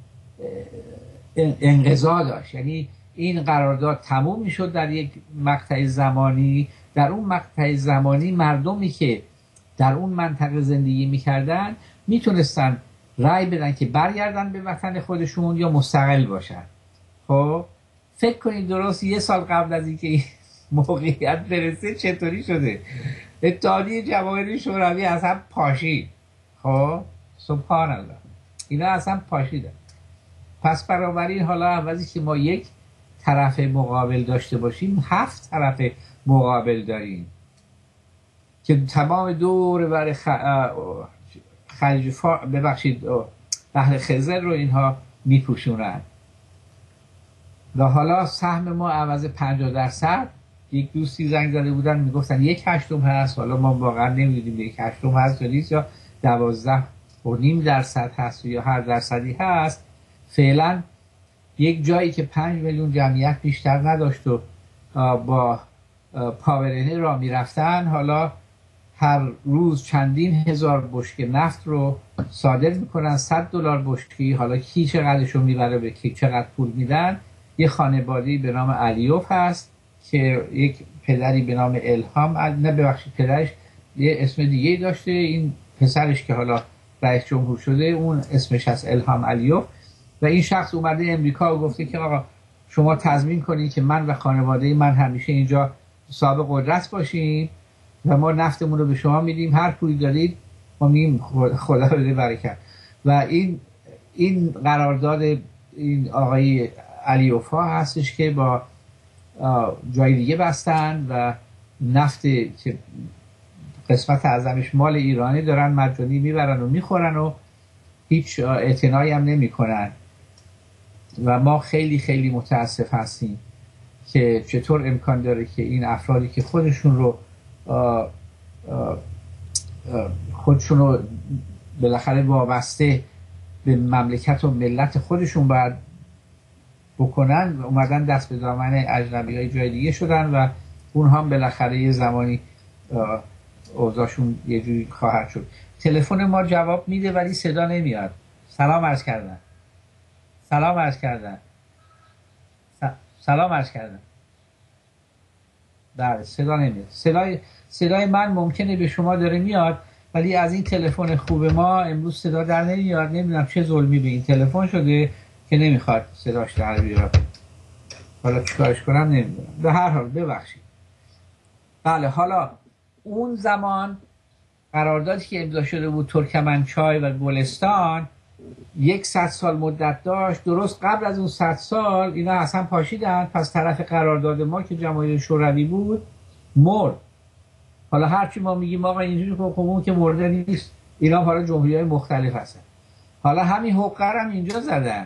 انقضا داشت. یعنی این قرارداد تموم میشد در یک مقطع زمانی. در اون مقطع زمانی مردمی که در اون منطقه زندگی میکردن میتونستن رأی بدن که برگردن به وطن خودشون یا مستقل باشن. خب فکر کنید درست 1 سال قبل از اینکه این موقعیت برسه چطوری شده؟ اتحادیه جماهیر شوروی اصلا پاشید. خب سبحان الله، اینا اصلا پاشیدن. پس بنابراین حالا عوضی که ما یک طرف مقابل داشته باشیم 7 طرف مقابل داریم که تمام دور بر خلیج ببخشید بحر خزر رو اینها میپوشونن. و حالا سهم ما عوض 50%، یک دوستی زنگ زده بودن میگفتن 1/8 هست. حالا ما واقعا نمیدونیم 1/8 هست یا نیست، یا 12.5% هست یا هر درصدی هست. فعلا یک جایی که 5 میلیون جمعیت بیشتر نداشت و با پاورنه را میرفتن، حالا هر روز چندین هزار بشکه نفت رو صادر میکنن. $100 بشکه. حالا کی چقدرش رو میبره به کی چقدر پول میدن. یه خانواده‌ای به نام علیوف هست که یک پدری به نام الهام، نه ببخشید پدرش یه اسم دیگه داشته، این پسرش که حالا رئیس جمهور شده اون اسمش هست الهام علیوف. و این شخص اومده امریکا و گفته که آقا شما تضمین کنید که من و خانواده من همیشه اینجا صاحب قدرت باشیم و ما نفتمون رو به شما میدیم، هر پولی دارید ما میگیم خدا بده برکت. و این قرارداد این آقای علیوفا هستش که با جای دیگه بستن و نفت که قسمت اعظمش مال ایرانی دارن مجانی میبرن و میخورن و هیچ اعتنایی هم نمی کنن. و ما خیلی خیلی متاسف هستیم که چطور امکان داره که این افرادی که خودشون رو بالاخره وابسته به مملکت و ملت خودشون باید بکنن، اومدن دست به دامن اجنبی های جای دیگه شدن و اونها هم بالاخره یه زمانی اوضاعشون یه جوری خواهد شد. تلفن ما جواب میده ولی صدا نمیاد. سلام عرض کردن. بله، صدا نمیاد. صدای من ممکنه به شما داره میاد ولی از این تلفن خوب ما امروز صدا در نمیاد. نمیدونم چه ظلمی به این تلفن شده که نمیخواد صداش در بیاد. حالا چیکارش کنم نمیدونم. به هر حال ببخشید. بله، حالا اون زمان قراردادی که امضا شده بود ترکمنچای و گلستان 100 سال مدت داشت. درست قبل از اون 100 سال اینا اصلا پاشیدن. پس طرف قرارداد ما که جماهیر شوروی بود مرد. حالا هرچی ما میگیم آقا اینجوری حکومت که مرده نیست، اینا حالا جمهوری‌های مختلف هستن. حالا همین حقه هم اینجا زدن.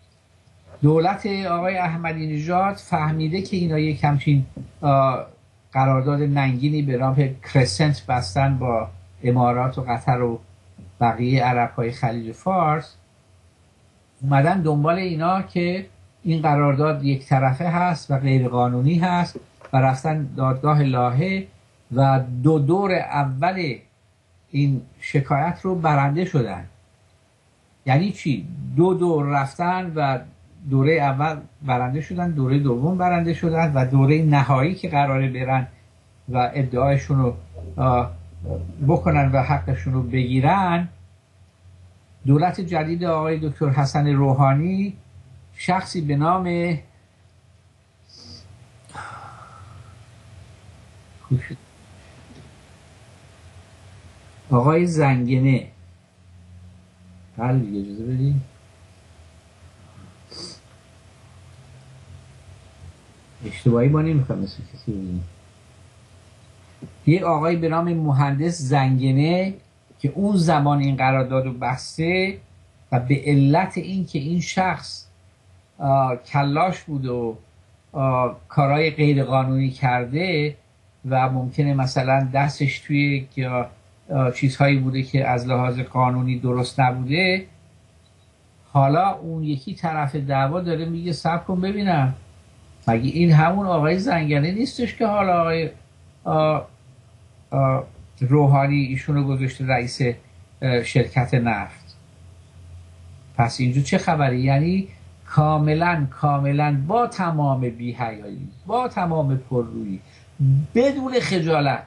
دولت آقای احمدی نژاد فهمیده که اینا یک همچین قرارداد ننگینی به نام کرسنت بستن با امارات و قطر و بقیه عرب‌های خلیج فارس، اومدن دنبال اینا که این قرارداد یک طرفه هست و غیر قانونی هست و رفتن دادگاه لاهه و دور اول این شکایت رو برنده شدن. یعنی چی؟ دور رفتن و دوره اول برنده شدن، دوره دوم برنده شدن و دوره نهایی که قراره برن و ادعایشون رو بکنن و حقشون رو بگیرن، دولت جدید آقای دکتر حسن روحانی شخصی به نام آقای زنگنه، بله دیگه اجازه بدین، اشتباهی ما نمیخوام مثل کسی بودیم، یه آقای به نام مهندس زنگنه که اون زمان این قرارداد رو بسته و به علت این که این شخص کلاش بود و کارهای غیر قانونی کرده و ممکنه مثلا دستش توی چیزهایی بوده که از لحاظ قانونی درست نبوده، حالا اون یکی طرف دعوا داره میگه صبر کن ببینم مگه این همون آقای زنگنه نیستش که حالا آقای روحانی ایشونو گذاشته رئیس شرکت نفت؟ پس اینجا چه خبری؟ یعنی کاملا با تمام بی‌حیایی، با تمام پررویی، بدون خجالت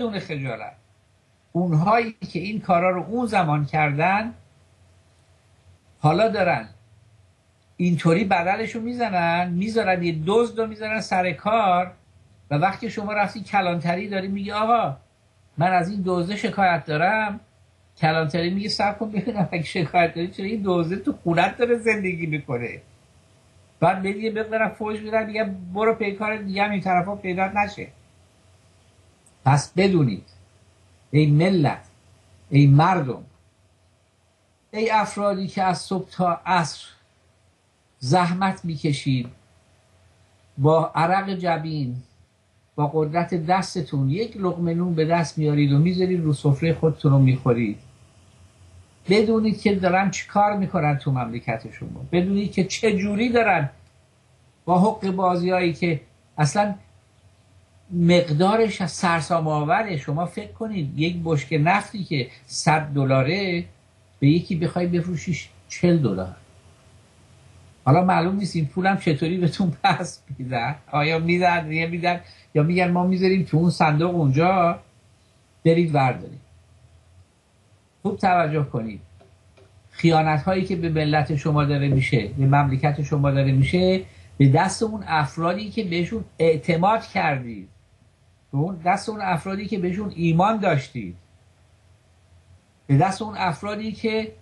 اونهایی که این کارا رو اون زمان کردن حالا دارن اینطوری بدلشو میذارن یه دزد رو میذارن سر کار و وقتی شما رفتی کلانتری داری میگی آقا من از این دزده شکایت دارم، کلانتری میگه صبر کن ببینم اگه شکایت داری چرا این دزده تو خونت داره زندگی میکنه، بعد دیگه بقدرم فوش میدن دیگه برو پیکار دیگه هم این طرفا پیدا نشه. پس بدونید ای ملت، ای مردم، ای افرادی که از صبح تا عصر زحمت میکشید با عرق جبین، با قدرت دستتون یک لقمه نون به دست میارید و میذارید رو سفره خودتون رو میخورید، بدونید که دارن چی کار میکنن تو مملکت شما، بدونید که چه جوری دارن با حق بازیایی که اصلا مقدارش از سرسام آوره. شما فکر کنید یک بشکه نفتی که $100 به یکی بخوای بفروشیش $40. حالا معلوم نیست این پولم چطوری بهتون پس میدن، آیا میدن یا میگن ما میذاریم تو اون صندوق اونجا برید وردارید. خوب توجه کنید، خیانت هایی که به ملت شما داره میشه، به مملکت شما داره میشه، به دست اون افرادی که بهشون اعتماد کردید، به دست اون افرادی که بهشون ایمان داشتید، به دست اون افرادی که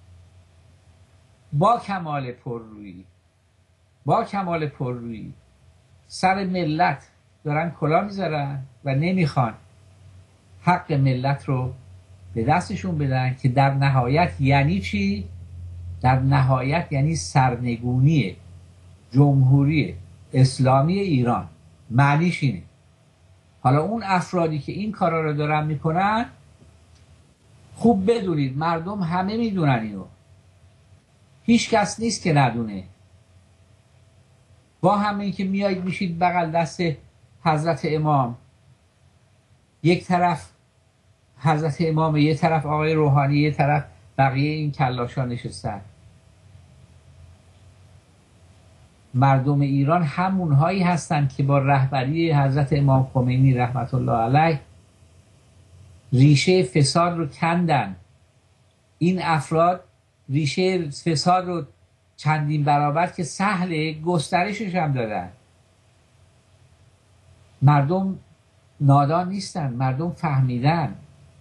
با کمال پررویی سر ملت دارن کلا میذارن و نمیخوان حق ملت رو به دستشون بدن که در نهایت یعنی چی؟ در نهایت یعنی سرنگونی جمهوری اسلامی ایران. معنیش اینه. حالا اون افرادی که این کارا رو دارن میکنن، خوب بدونید مردم همه میدونن اینو، هیچ کس نیست که ندونه. با همه که میایید میشید بغل دست حضرت امام، یک طرف حضرت امام، یه طرف آقای روحانی، یه طرف بقیه این کلاشا نشستن. مردم ایران همونهایی هستند که با رهبری حضرت امام خمینی رحمت الله علیه ریشه فساد رو کندن. این افراد ریشه فساد رو چندین برابر که سهل گسترشش هم دادن. مردم نادان نیستن، مردم فهمیدن.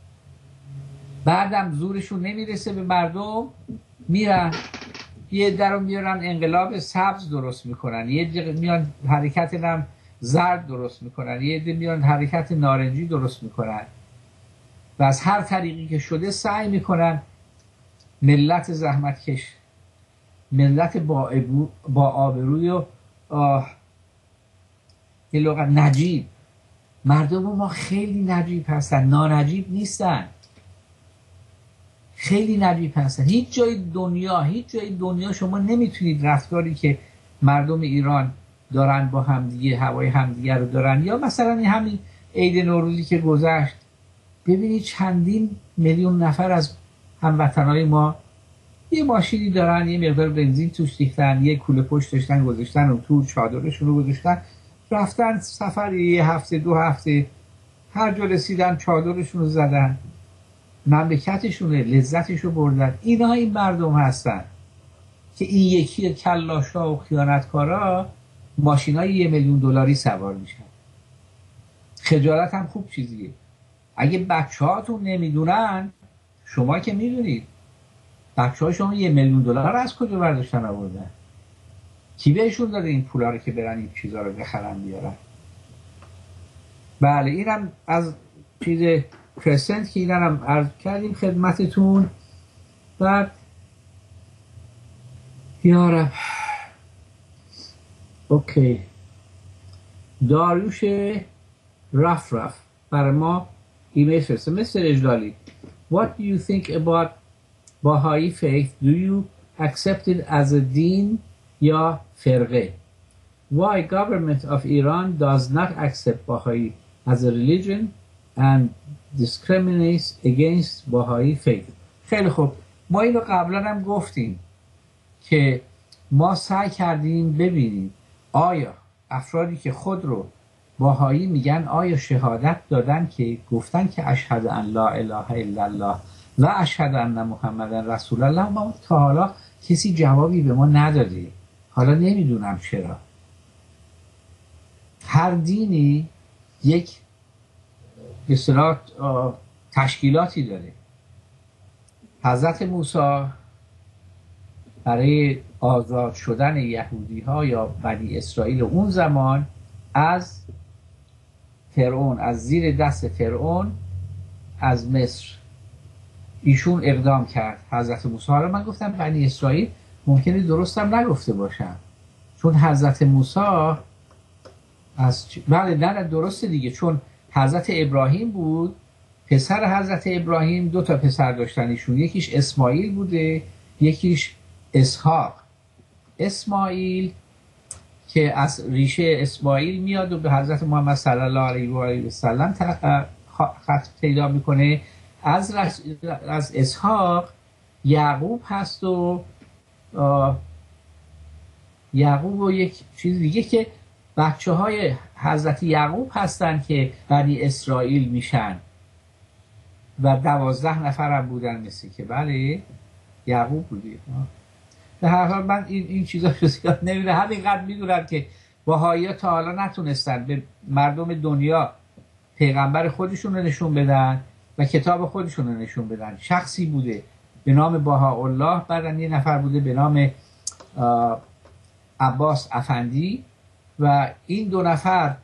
بعدم زورشون نمیرسه به مردم، میرن یه در رو میارن انقلاب سبز درست میکنن، یه میان حرکت نم زرد درست میکنن، یه ده میان حرکت نارنجی درست میکنن و از هر طریقی که شده سعی میکنن ملت زحمتکش، ملت با آبروی و یه لغت نجیب مردم ما خیلی نجیب هستن، نانجیب نیستن، خیلی نجیب هستن. هیچ جای دنیا شما نمیتونید رفتاری که مردم ایران دارن با همدیگه، هوای همدیگه رو دارن، یا مثلا همین عید نوروزی که گذشت، ببینید چندین میلیون نفر از هموطنهای ما یه ماشینی دارن، یه مقدار بنزین توش ریختن، یه کوله پشت داشتن گذاشتن و تو چادرشون رو گذاشتن، رفتن سفر یه هفته 2 هفته، هر جا رسیدن چادرشون رو زدن، مملکتشونه، لذتشو بردن. اینا این مردم هستن که این یکی کلاشا و خیانتکارا ماشینای $1,000,000 سوار میشن. خجالت هم خوب چیزیه. اگه بچه هاتون نمیدونن، شما که میدونید بچه های شما $1,000,000 از کجا برداشتن آوردن؟ کی بهشون داده این پولا رو که برن این چیزا رو بخرن بیارن؟ بله اینم از چیز کرسنت که اینم عرض کردیم خدمتتون. بعد یارم اوکی، داریوش رفرف برای ما ایمیل فرسته. مستر اجلالی، what do you think about Baha'i faith? Do you accept it as a deen یا فرقه? Why government of Iran does not accept Baha'i as a religion and discriminates against Baha'i faith? خیلی خوب، ما اینو قبلا هم گفتیم که ما سعی کردیم ببینیم آیا افرادی که خود رو باهایی میگن آیا شهادت دادن که گفتن که اشهد ان لا اله الا الله و اشهد ان محمد رسول الله؟ ما تا حالا کسی جوابی به ما نداده. حالا نمیدونم چرا. هر دینی یک به اصطلاح تشکیلاتی داره. حضرت موسی برای آزاد شدن یهودی ها یا بنی اسرائیل اون زمان از فرعون، از زیر دست فرعون از مصر ایشون اقدام کرد. حضرت موسی، حالا من گفتم بنی اسرائیل، ممکنه درستم نگفته باشم، چون حضرت موسی از بله نه درسته دیگه، چون حضرت ابراهیم بود، پسر حضرت ابراهیم 2 تا پسر داشتن ایشون، یکیش اسماعیل بوده، یکیش اسحاق. اسماعیل که از ریشه اسماعیل میاد و به حضرت محمد صلی الله علیه و آله و سلم خط پیدا میکنه. از اسحاق یعقوب هست و یعقوب و یک چیز دیگه که بچه های حضرت یعقوب هستن که بنی اسرائیل میشن و 12 نفر هم بودن، مثل که بله یعقوب بودی. به هر حال من این چیزا رو زیاد نمیدونم، همینقدر میدونم که بهائی‌ها تا حالا نتونستن به مردم دنیا پیغمبر خودشون رو نشون بدن و کتاب خودشون رو نشون بدن. شخصی بوده به نام بهاءالله، بعدن یه نفر بوده به نام عباس افندی و این 2 نفر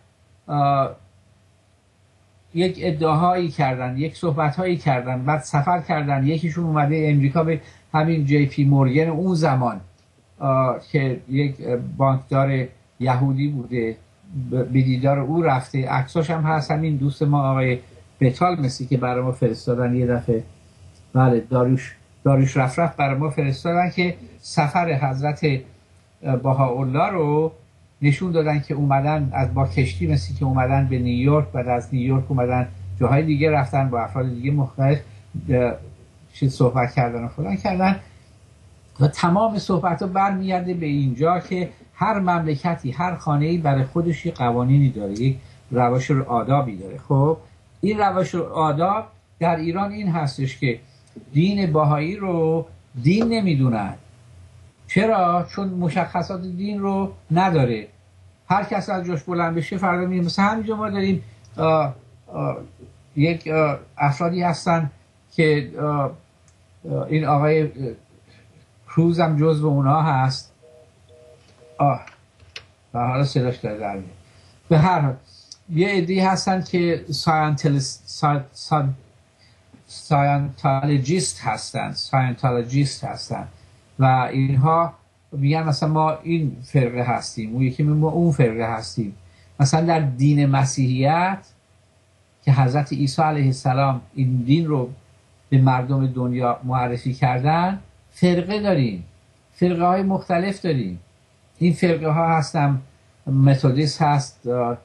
یک ادعاهایی کردن، یک صحبتهایی کردن، بعد سفر کردن. یکیشون اومده امریکا به همین جی پی مورگن اون زمان که یک بانکدار یهودی بوده، به دیدار او رفته. عکساش هم هست، همین دوست ما آقای بتال مسی که برای ما فرستادن یه دفعه، بله داریوش رفرف برای ما فرستادن که سفر حضرت بهاءالله رو نشون دادن که اومدن از با کشتی، مثل که اومدن به نیویورک، بعد از نیویورک اومدن جاهای دیگه رفتن با افراد دیگه مختلف صحبت کردن و فلان کردن و تمام صحبت ها برمیگرده به اینجا که هر مملکتی، هر خانه‌ای برای خودش یک قوانینی داره، یک روش و آدابی داره. خب این روش و آداب در ایران این هستش که دین بهایی رو دین نمیدونن. چرا؟ چون مشخصات دین رو نداره. هر کس از جاش بلند بشه فردا میره. مثلا همینجا ما داریم یک افرادی هستن که این آقای کروز هم جزو اونها هست. و حالا صداش داره در میاد. به هر حال یه عده‌ای هستن که ساینتولوژیست هستن و اینها میگن مثلا ما این فرقه هستیم، اون یکی ما اون فرقه هستیم. مثلا در دین مسیحیت که حضرت عیسی علیه السلام این دین رو به مردم دنیا معرفی کردن، فرقه داریم، فرقه های مختلف داریم. این فرقه ها هستن متودیست هست،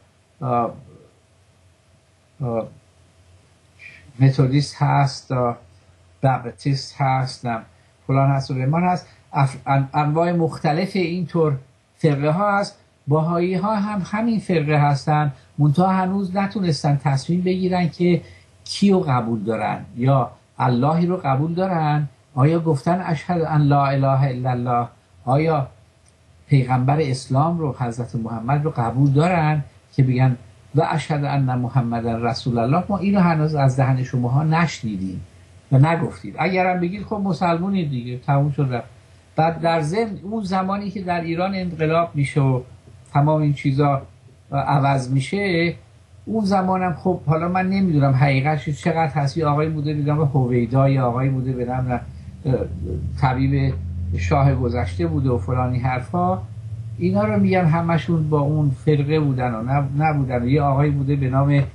متودیست هست، بپتیست هست، فلان هست و بهمان هست، انواع مختلف اینطور فرقه ها هست. بهایی ها هم همین فرقه هستن، منتها هنوز نتونستن تصمیم بگیرن که کیو قبول دارن، یا اللهی رو قبول دارن، آیا گفتن اشهد ان لا اله الا الله، آیا پیغمبر اسلام رو حضرت محمد رو قبول دارن که بگن و اشهد ان محمد رسول الله. ما اینو هنوز از دهن شماها نشنیدیم و نگفتید. اگرم بگید خب مسلمونید دیگه، تموم شد رفت. بعد در ضمن اون زمانی که در ایران انقلاب میشه و تمام این چیزا عوض میشه، اون زمانم خب حالا من نمیدونم حقیقتش چقدر هست، یه آقایی بوده به نام هویدا، یا آقایی بوده به نام طبیب شاه گذشته بوده و فلانی حرفا، اینا رو میگن همشون با اون فرقه بودن و نبودن. یه آقایی بوده به نام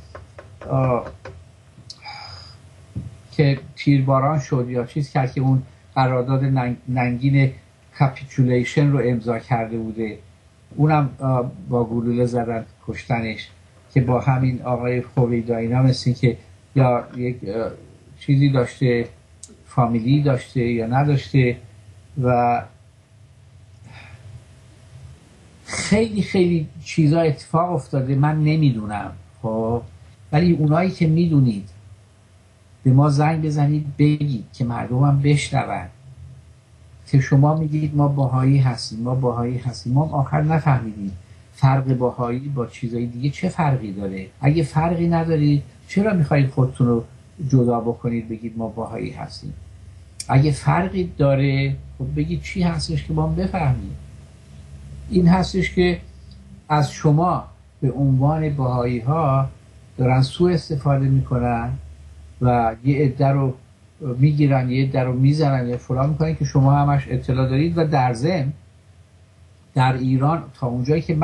که تیرباران شد یا چیز کرد که اون قرارداد ننگین کاپیتولیشن رو امضا کرده بوده، اونم با گلوله زدن کشتنش، که با همین آقای خویدا اینا مثل که یا یک چیزی داشته، فامیلی داشته یا نداشته. و خیلی خیلی چیزا اتفاق افتاده من نمیدونم. خب ولی اونایی که میدونید به ما زنگ بزنید بگید که مردم هم بشنون که شما میگید ما باهایی هستیم، ما باهایی هستیم. ما آخر نفهمیدیم فرق باهایی با چیزای دیگه چه فرقی داره. اگه فرقی ندارید چرا میخواید خودتون رو جدا بکنید بگید ما باهایی هستیم؟ اگه فرقی داره خب بگید چی هستش که ما بفهمیم. این هستش که از شما به عنوان باهایی ها دارن سوء استفاده میکنن و یه عده رو میگیرن، یه عده رو میزنن یا فلان میکنن که شما همش اطلاع دارید. و در ضمن در ایران تا اونجایی که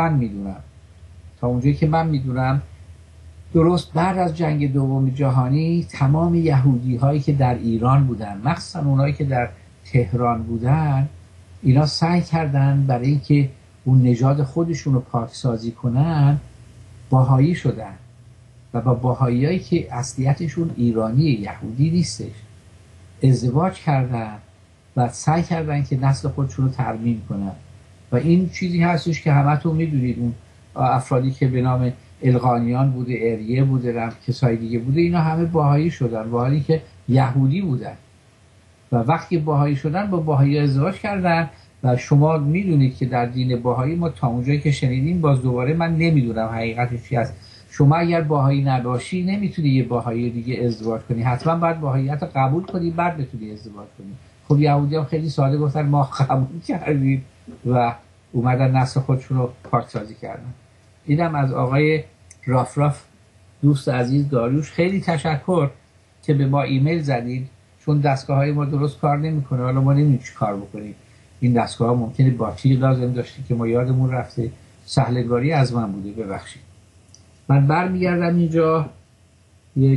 من میدونم درست بعد از جنگ دوم جهانی تمام یهودی هایی که در ایران بودن، مخصوصا اونایی که در تهران بودن، اینا سعی کردن برای اینکه اون نژاد خودشون رو پاکسازی کنن باهایی شدن و با باهایی هایی که اصلیتشون ایرانی یهودی نیستش ازدواج کردن و سعی کردن که نسل خودشون رو ترمیم کنن. و این چیزی هستش که همتون میدونید، اون افرادی که به نام القانیان بوده، اریه بوده، کسای دیگه بوده، اینا همه باهایی شدن با حالی که یهودی بودن و وقتی باهایی شدن با باهایی ازدواج کردن. و شما میدونید که در دین باهایی ما تا اونجایی که شنیدیم، باز دوباره من نمیدونم حقیقتش چی هست، شما اگر باهایی نباشی نمیتونی یه باهایی دیگه ازدواج کنی، حتما باید باهاییت رو قبول کنی بعد بتونی ازدواج کنی. خب یهودی هم خیلی ساده گفتن ما قبول کردیم و اومدن نسل خودشون رو پاکسازی کردن. دیدم از آقای رافراف دوست عزیز داریوش خیلی تشکر که به ما ایمیل زدید، چون دستگاه های ما درست کار نمیکنه. حالا ما نمیدونیم چی کار بکنیم. این دستگاه ها ممکنه باتری لازم داشتی که ما یادمون رفته، سهلگاری از من بوده، ببخشید. من برمیگردم اینجا یک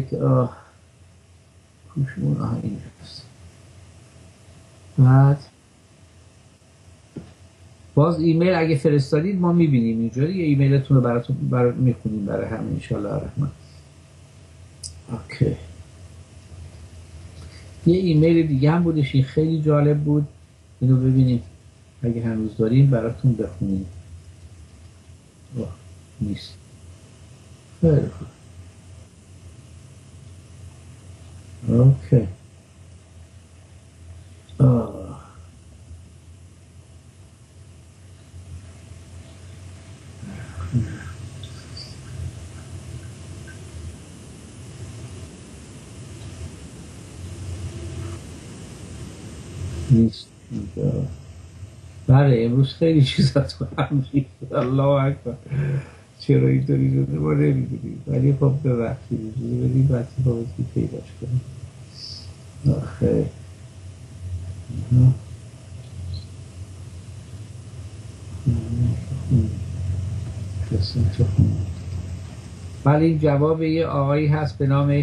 کوشمون اینجاست. بعد باز ایمیل اگه فرستادید ما میبینیم اینجا، یه ایمیلتون رو براتون میخونیم برای همه انشالله الرحمن. اوکی. یه ایمیل دیگه هم بودش، این خیلی جالب بود، اینو ببینید اگه هنوز داریم براتون بخونیم. نیست. خیلی خوب. اوکی. نیست. بله امروز خیلی چیزات هم نیست. الله اکبر. چرا اینطوری شده ما نمیدونیم، ولی خب ببخشید بدیم بچه بازی پیداش کنیم. آخه ولی جواب یه آقایی هست به نام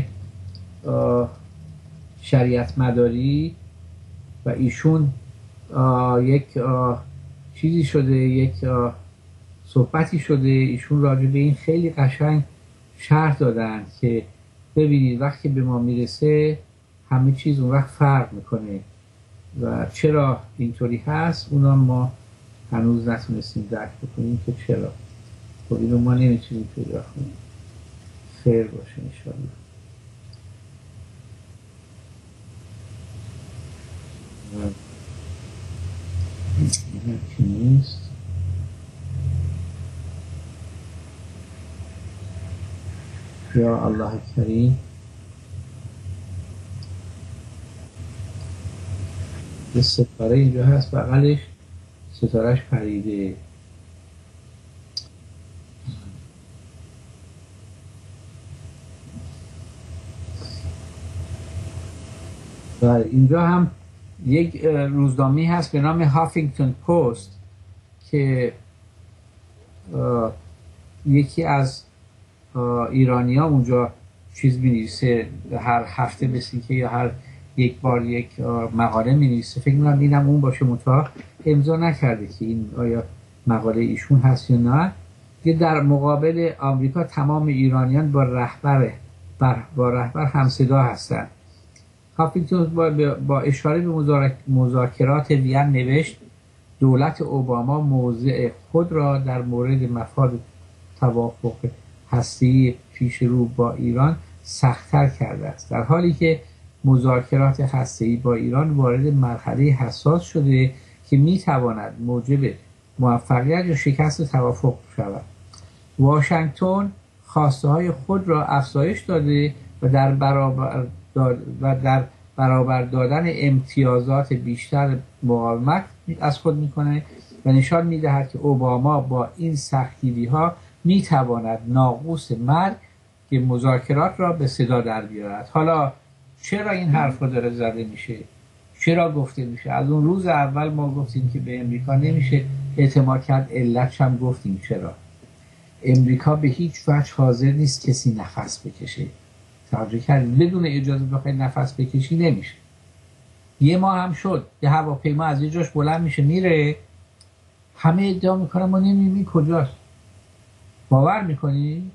شریعت مداری و ایشون یک چیزی شده، یک صحبتی شده، ایشون راجع به این خیلی قشنگ شرح دادن که ببینید وقتی به ما میرسه همه چیز اون وقت فرق میکنه و چرا اینطوری هست اونا ما هنوز نتونستیم درک بکنیم که چرا. خب اینو ما نمیتونیم پیدا کنیم. خیر باشه انشاءالله. این که نیست. یا الله کریم. یه ستاره اینجا هست بغلش، ستارهش پریده. و اینجا هم یک روزنامه هست به نام هافینگتون پست که یکی از ایرانی ها اونجا چیز می نویسه، هر هفته مثل که یا هر یک بار یک مقاله می نویسه. فکر می‌کنم اینم اون باشه، منتها امضا نکرده که این آیا مقاله ایشون هست یا نه. که در مقابل آمریکا تمام ایرانیان با رهبر همصدا هستند. هافینگتون با اشاره به مذاکرات وین نوشت دولت اوباما موضع خود را در مورد مفاد توافق هسته‌ای پیش رو با ایران سخت‌تر کرده است، در حالی که مذاکرات هسته‌ای با ایران وارد مرحله حساس شده که می‌تواند موجب موفقیت یا شکست توافق شود. واشنگتن خواسته‌های خود را افزایش داده و در برابر دادن امتیازات بیشتر مقاومت از خود میکنه و نشان میدهد که اوباما با این سختگیری‌ها میتواند ناقوس مرگ که مذاکرات را به صدا در بیارد. حالا چرا این حرف رو داره زده میشه؟ چرا گفته میشه؟ از اون روز اول ما گفتیم که به امریکا نمیشه اعتماد کرد، علتش هم گفتیم چرا. امریکا به هیچ وجه حاضر نیست کسی نفس بکشه. توجه کردید؟ بدون اجازه بخوای نفس بکشی نمیشه. یه ماه هم شد یه هواپیما از یه جاش بلند میشه میره، همه ادعا میکنن ما نمیدونیم کجاست. باور میکنی؟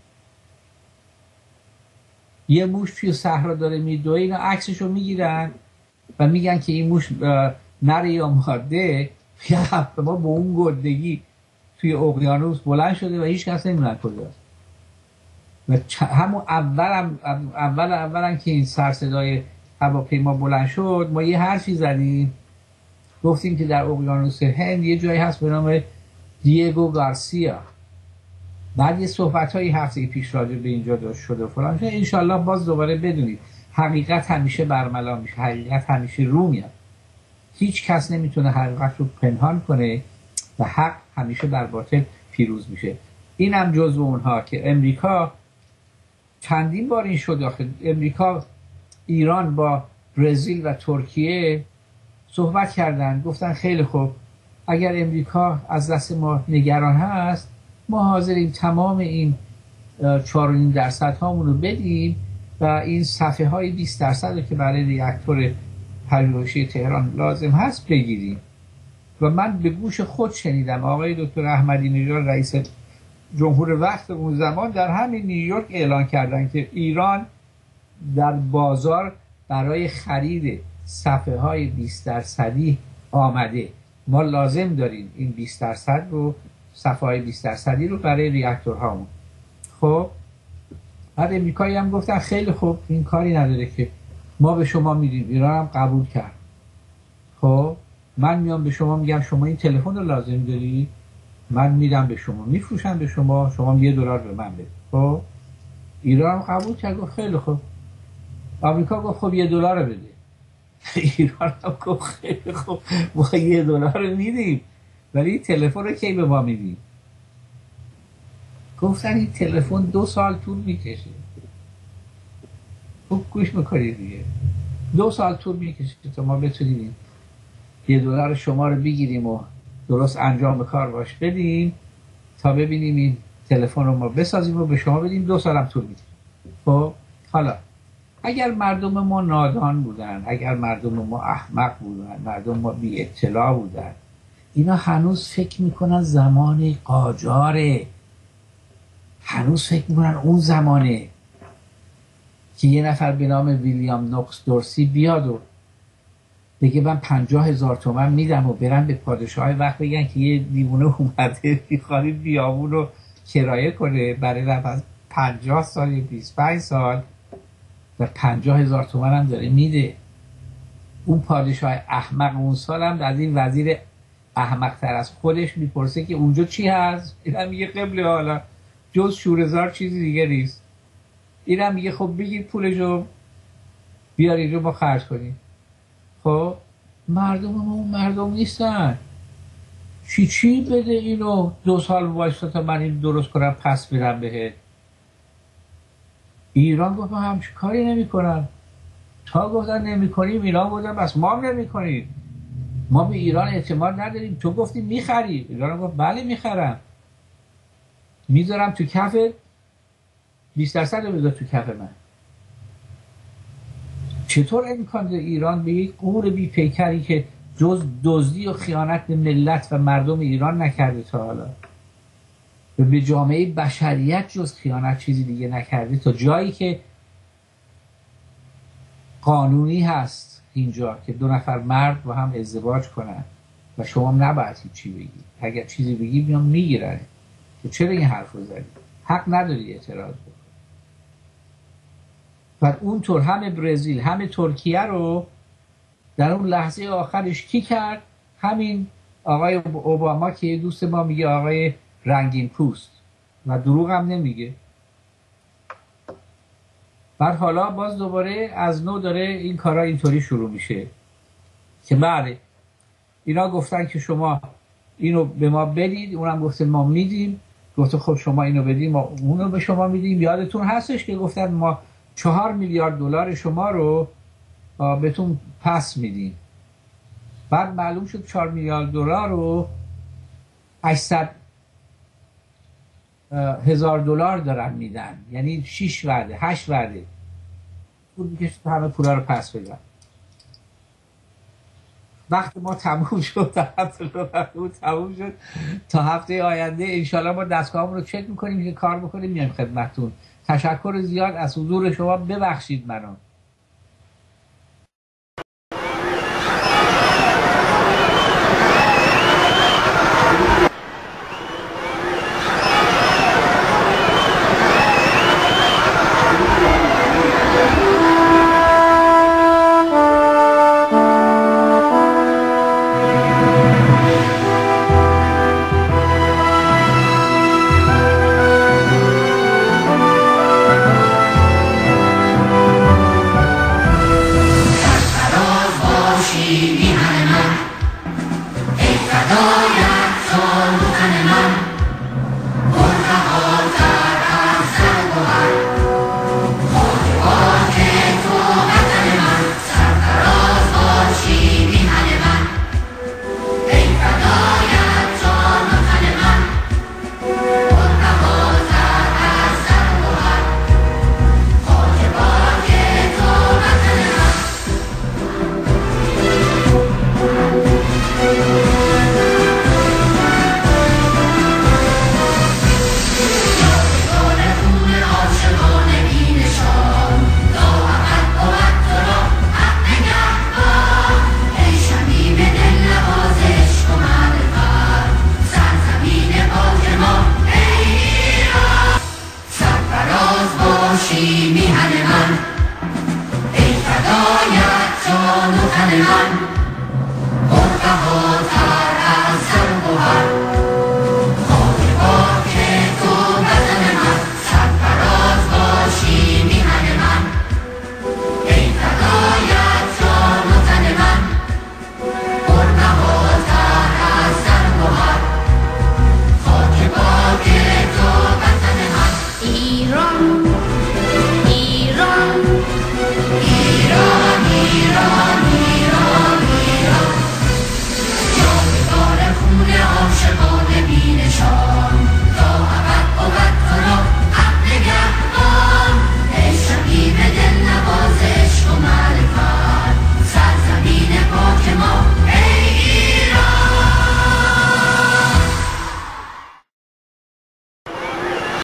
یه موش توی صحرا داره میدوه، اینا عکسشو میگیرن و میگن که این موش نره یا ماده. یه هفته ما با اون گردگی توی اقیانوس بلند شده و هیچ کس نمیدونن کجاست. و همون اول که این سر صدای هواپیما بلند شد ما یه حرفی زدیم، گفتیم که در اقیانوس هند یه جایی هست به نام دیگو گارسیا. بعد یه صحبت‌هایی هفته پیش راجع به اینجا داشت شده فلان شده. انشالله باز دوباره بدونید حقیقت همیشه برملا میشه، حقیقت همیشه رو میاد. هیچ کس نمیتونه حقیقت رو پنهان کنه و حق همیشه بر باطل پیروز میشه. اینم جزو اونها که امریکا چندین بار این شد. آخه امریکا، ایران با برزیل و ترکیه صحبت کردن، گفتن خیلی خوب اگر امریکا از دست ما نگران هست ما حاضریم تمام این 4.5% هامون رو بدیم و این صفحه های 20% رو که برای ریاکتور پژوهشی تهران لازم هست بگیریم. و من به گوش خود شنیدم آقای دکتر احمدی نژاد رئیس جمهور وقت اون زمان در همین نیویورک اعلان کردن که ایران در بازار برای خرید صفحه های 20% آمده، ما لازم داریم این 20% رو، صفحه های 20% رو برای ریاکتورهامون. خب بعد امریکایی هم گفتن خیلی خوب این کاری نداره که ما به شما میدیم. ایران هم قبول کرد. خب من میام به شما میگم شما این تلفن رو لازم داری، من میدم به شما، میفروشم به شما، شما $1 به من بدید. خب ایران قبول کرد، گفت خیلی خوب. آمریکا گفت خب $1 بده. ایران هم گفت خیلی خوب ما $1 رو میدیم ولی تلفن رو کی به ما میدیم؟ گفتن این تلفن 2 سال طول میکشه. خوب گوش میکنید دیگه، 2 سال طول میکشه تا ما بتونیم $1 شما رو بگیریم و درست انجام کار باش بدیم تا ببینیم این تلفن رو ما بسازیم و به شما بدیم، 2 سالم طول میده. خب حالا اگر مردم ما نادان بودن، اگر مردم ما احمق بودن، مردم ما بی اطلاع بودن، اینا هنوز فکر میکنن زمان قاجاره، هنوز فکر میکنن اون زمانه که یه نفر به نام ویلیام نوکس دورسی بیاد و بگه من 50,000 تومان میدم و برن به پادشاه وقت بگن که یه دیوونه اومده میخواد بیابون رو کرایه کنه برای رفت 50 سال یا 25 سال و 50,000 تومان هم داره میده. اون پادشاه احمق اون سال هم از این وزیر احمق تر از خودش میپرسه که اونجا چی هست؟ اینم میگه قبل حالا جز شوره‌زار چیزی دیگه نیست. اینم میگه خب بگیر پولشو بیارید رو ما خرج کنیم. خب مردم ما اون مردم نیستن. چی بده اینو 2 سال وایستا تا من این درست کنم پس بدم بهت. ایران گفت ما همچین کاری نمی کنم. تا گفتن نمی کنیم ایران گفتن بس ما هم نمی کنیم. ما به ایران اعتماد نداریم. تو گفتی میخری. ایران گفت بله میخرم. میذارم تو کفت 20% رو بذار تو کف من. چطور امکان داره ایران به یک قور بی پیکری که جز دزدی و خیانت به ملت و مردم ایران نکرده تا حالا و به جامعه بشریت جز خیانت چیزی دیگه نکرده، تا جایی که قانونی هست اینجا که 2 نفر مرد با هم ازدواج کنن و شما نباید چی بگی، اگر چیزی بگی میام میگیرن که چرا این حرف رو زدی، حق نداری اعتراض بکنی. و اونطور همه برزیل همه ترکیه رو در اون لحظه آخرش کی کرد؟ همین آقای اوباما که دوست ما میگه آقای رنگین پوست و دروغ هم نمیگه. بعد حالا باز دوباره از نو داره این کارا اینطوری شروع میشه که بله اینا گفتن که شما اینو به ما بدید، اونم گفته ما میدیم، گفته خب شما اینو بدید ما اونو به شما میدیم. یادتون هستش که گفتن ما 4 میلیارد دلار شما رو بهتون پس میدیم. بعد معلوم شد 4 میلیارد دلار رو 800,000 دلار دارن میدن، یعنی 6 وعده 8 وعده پول میکشه تا همه پولا رو پس بدن. وقت ما تموم شد، تموم شد. تا هفته آینده انشالله ما دستگاهمون رو چک میکنیم که کار بکنیم میایم خدمتتون. تشکر زیاد از حضور شما، ببخشید منو. ای فدایت سالوخن من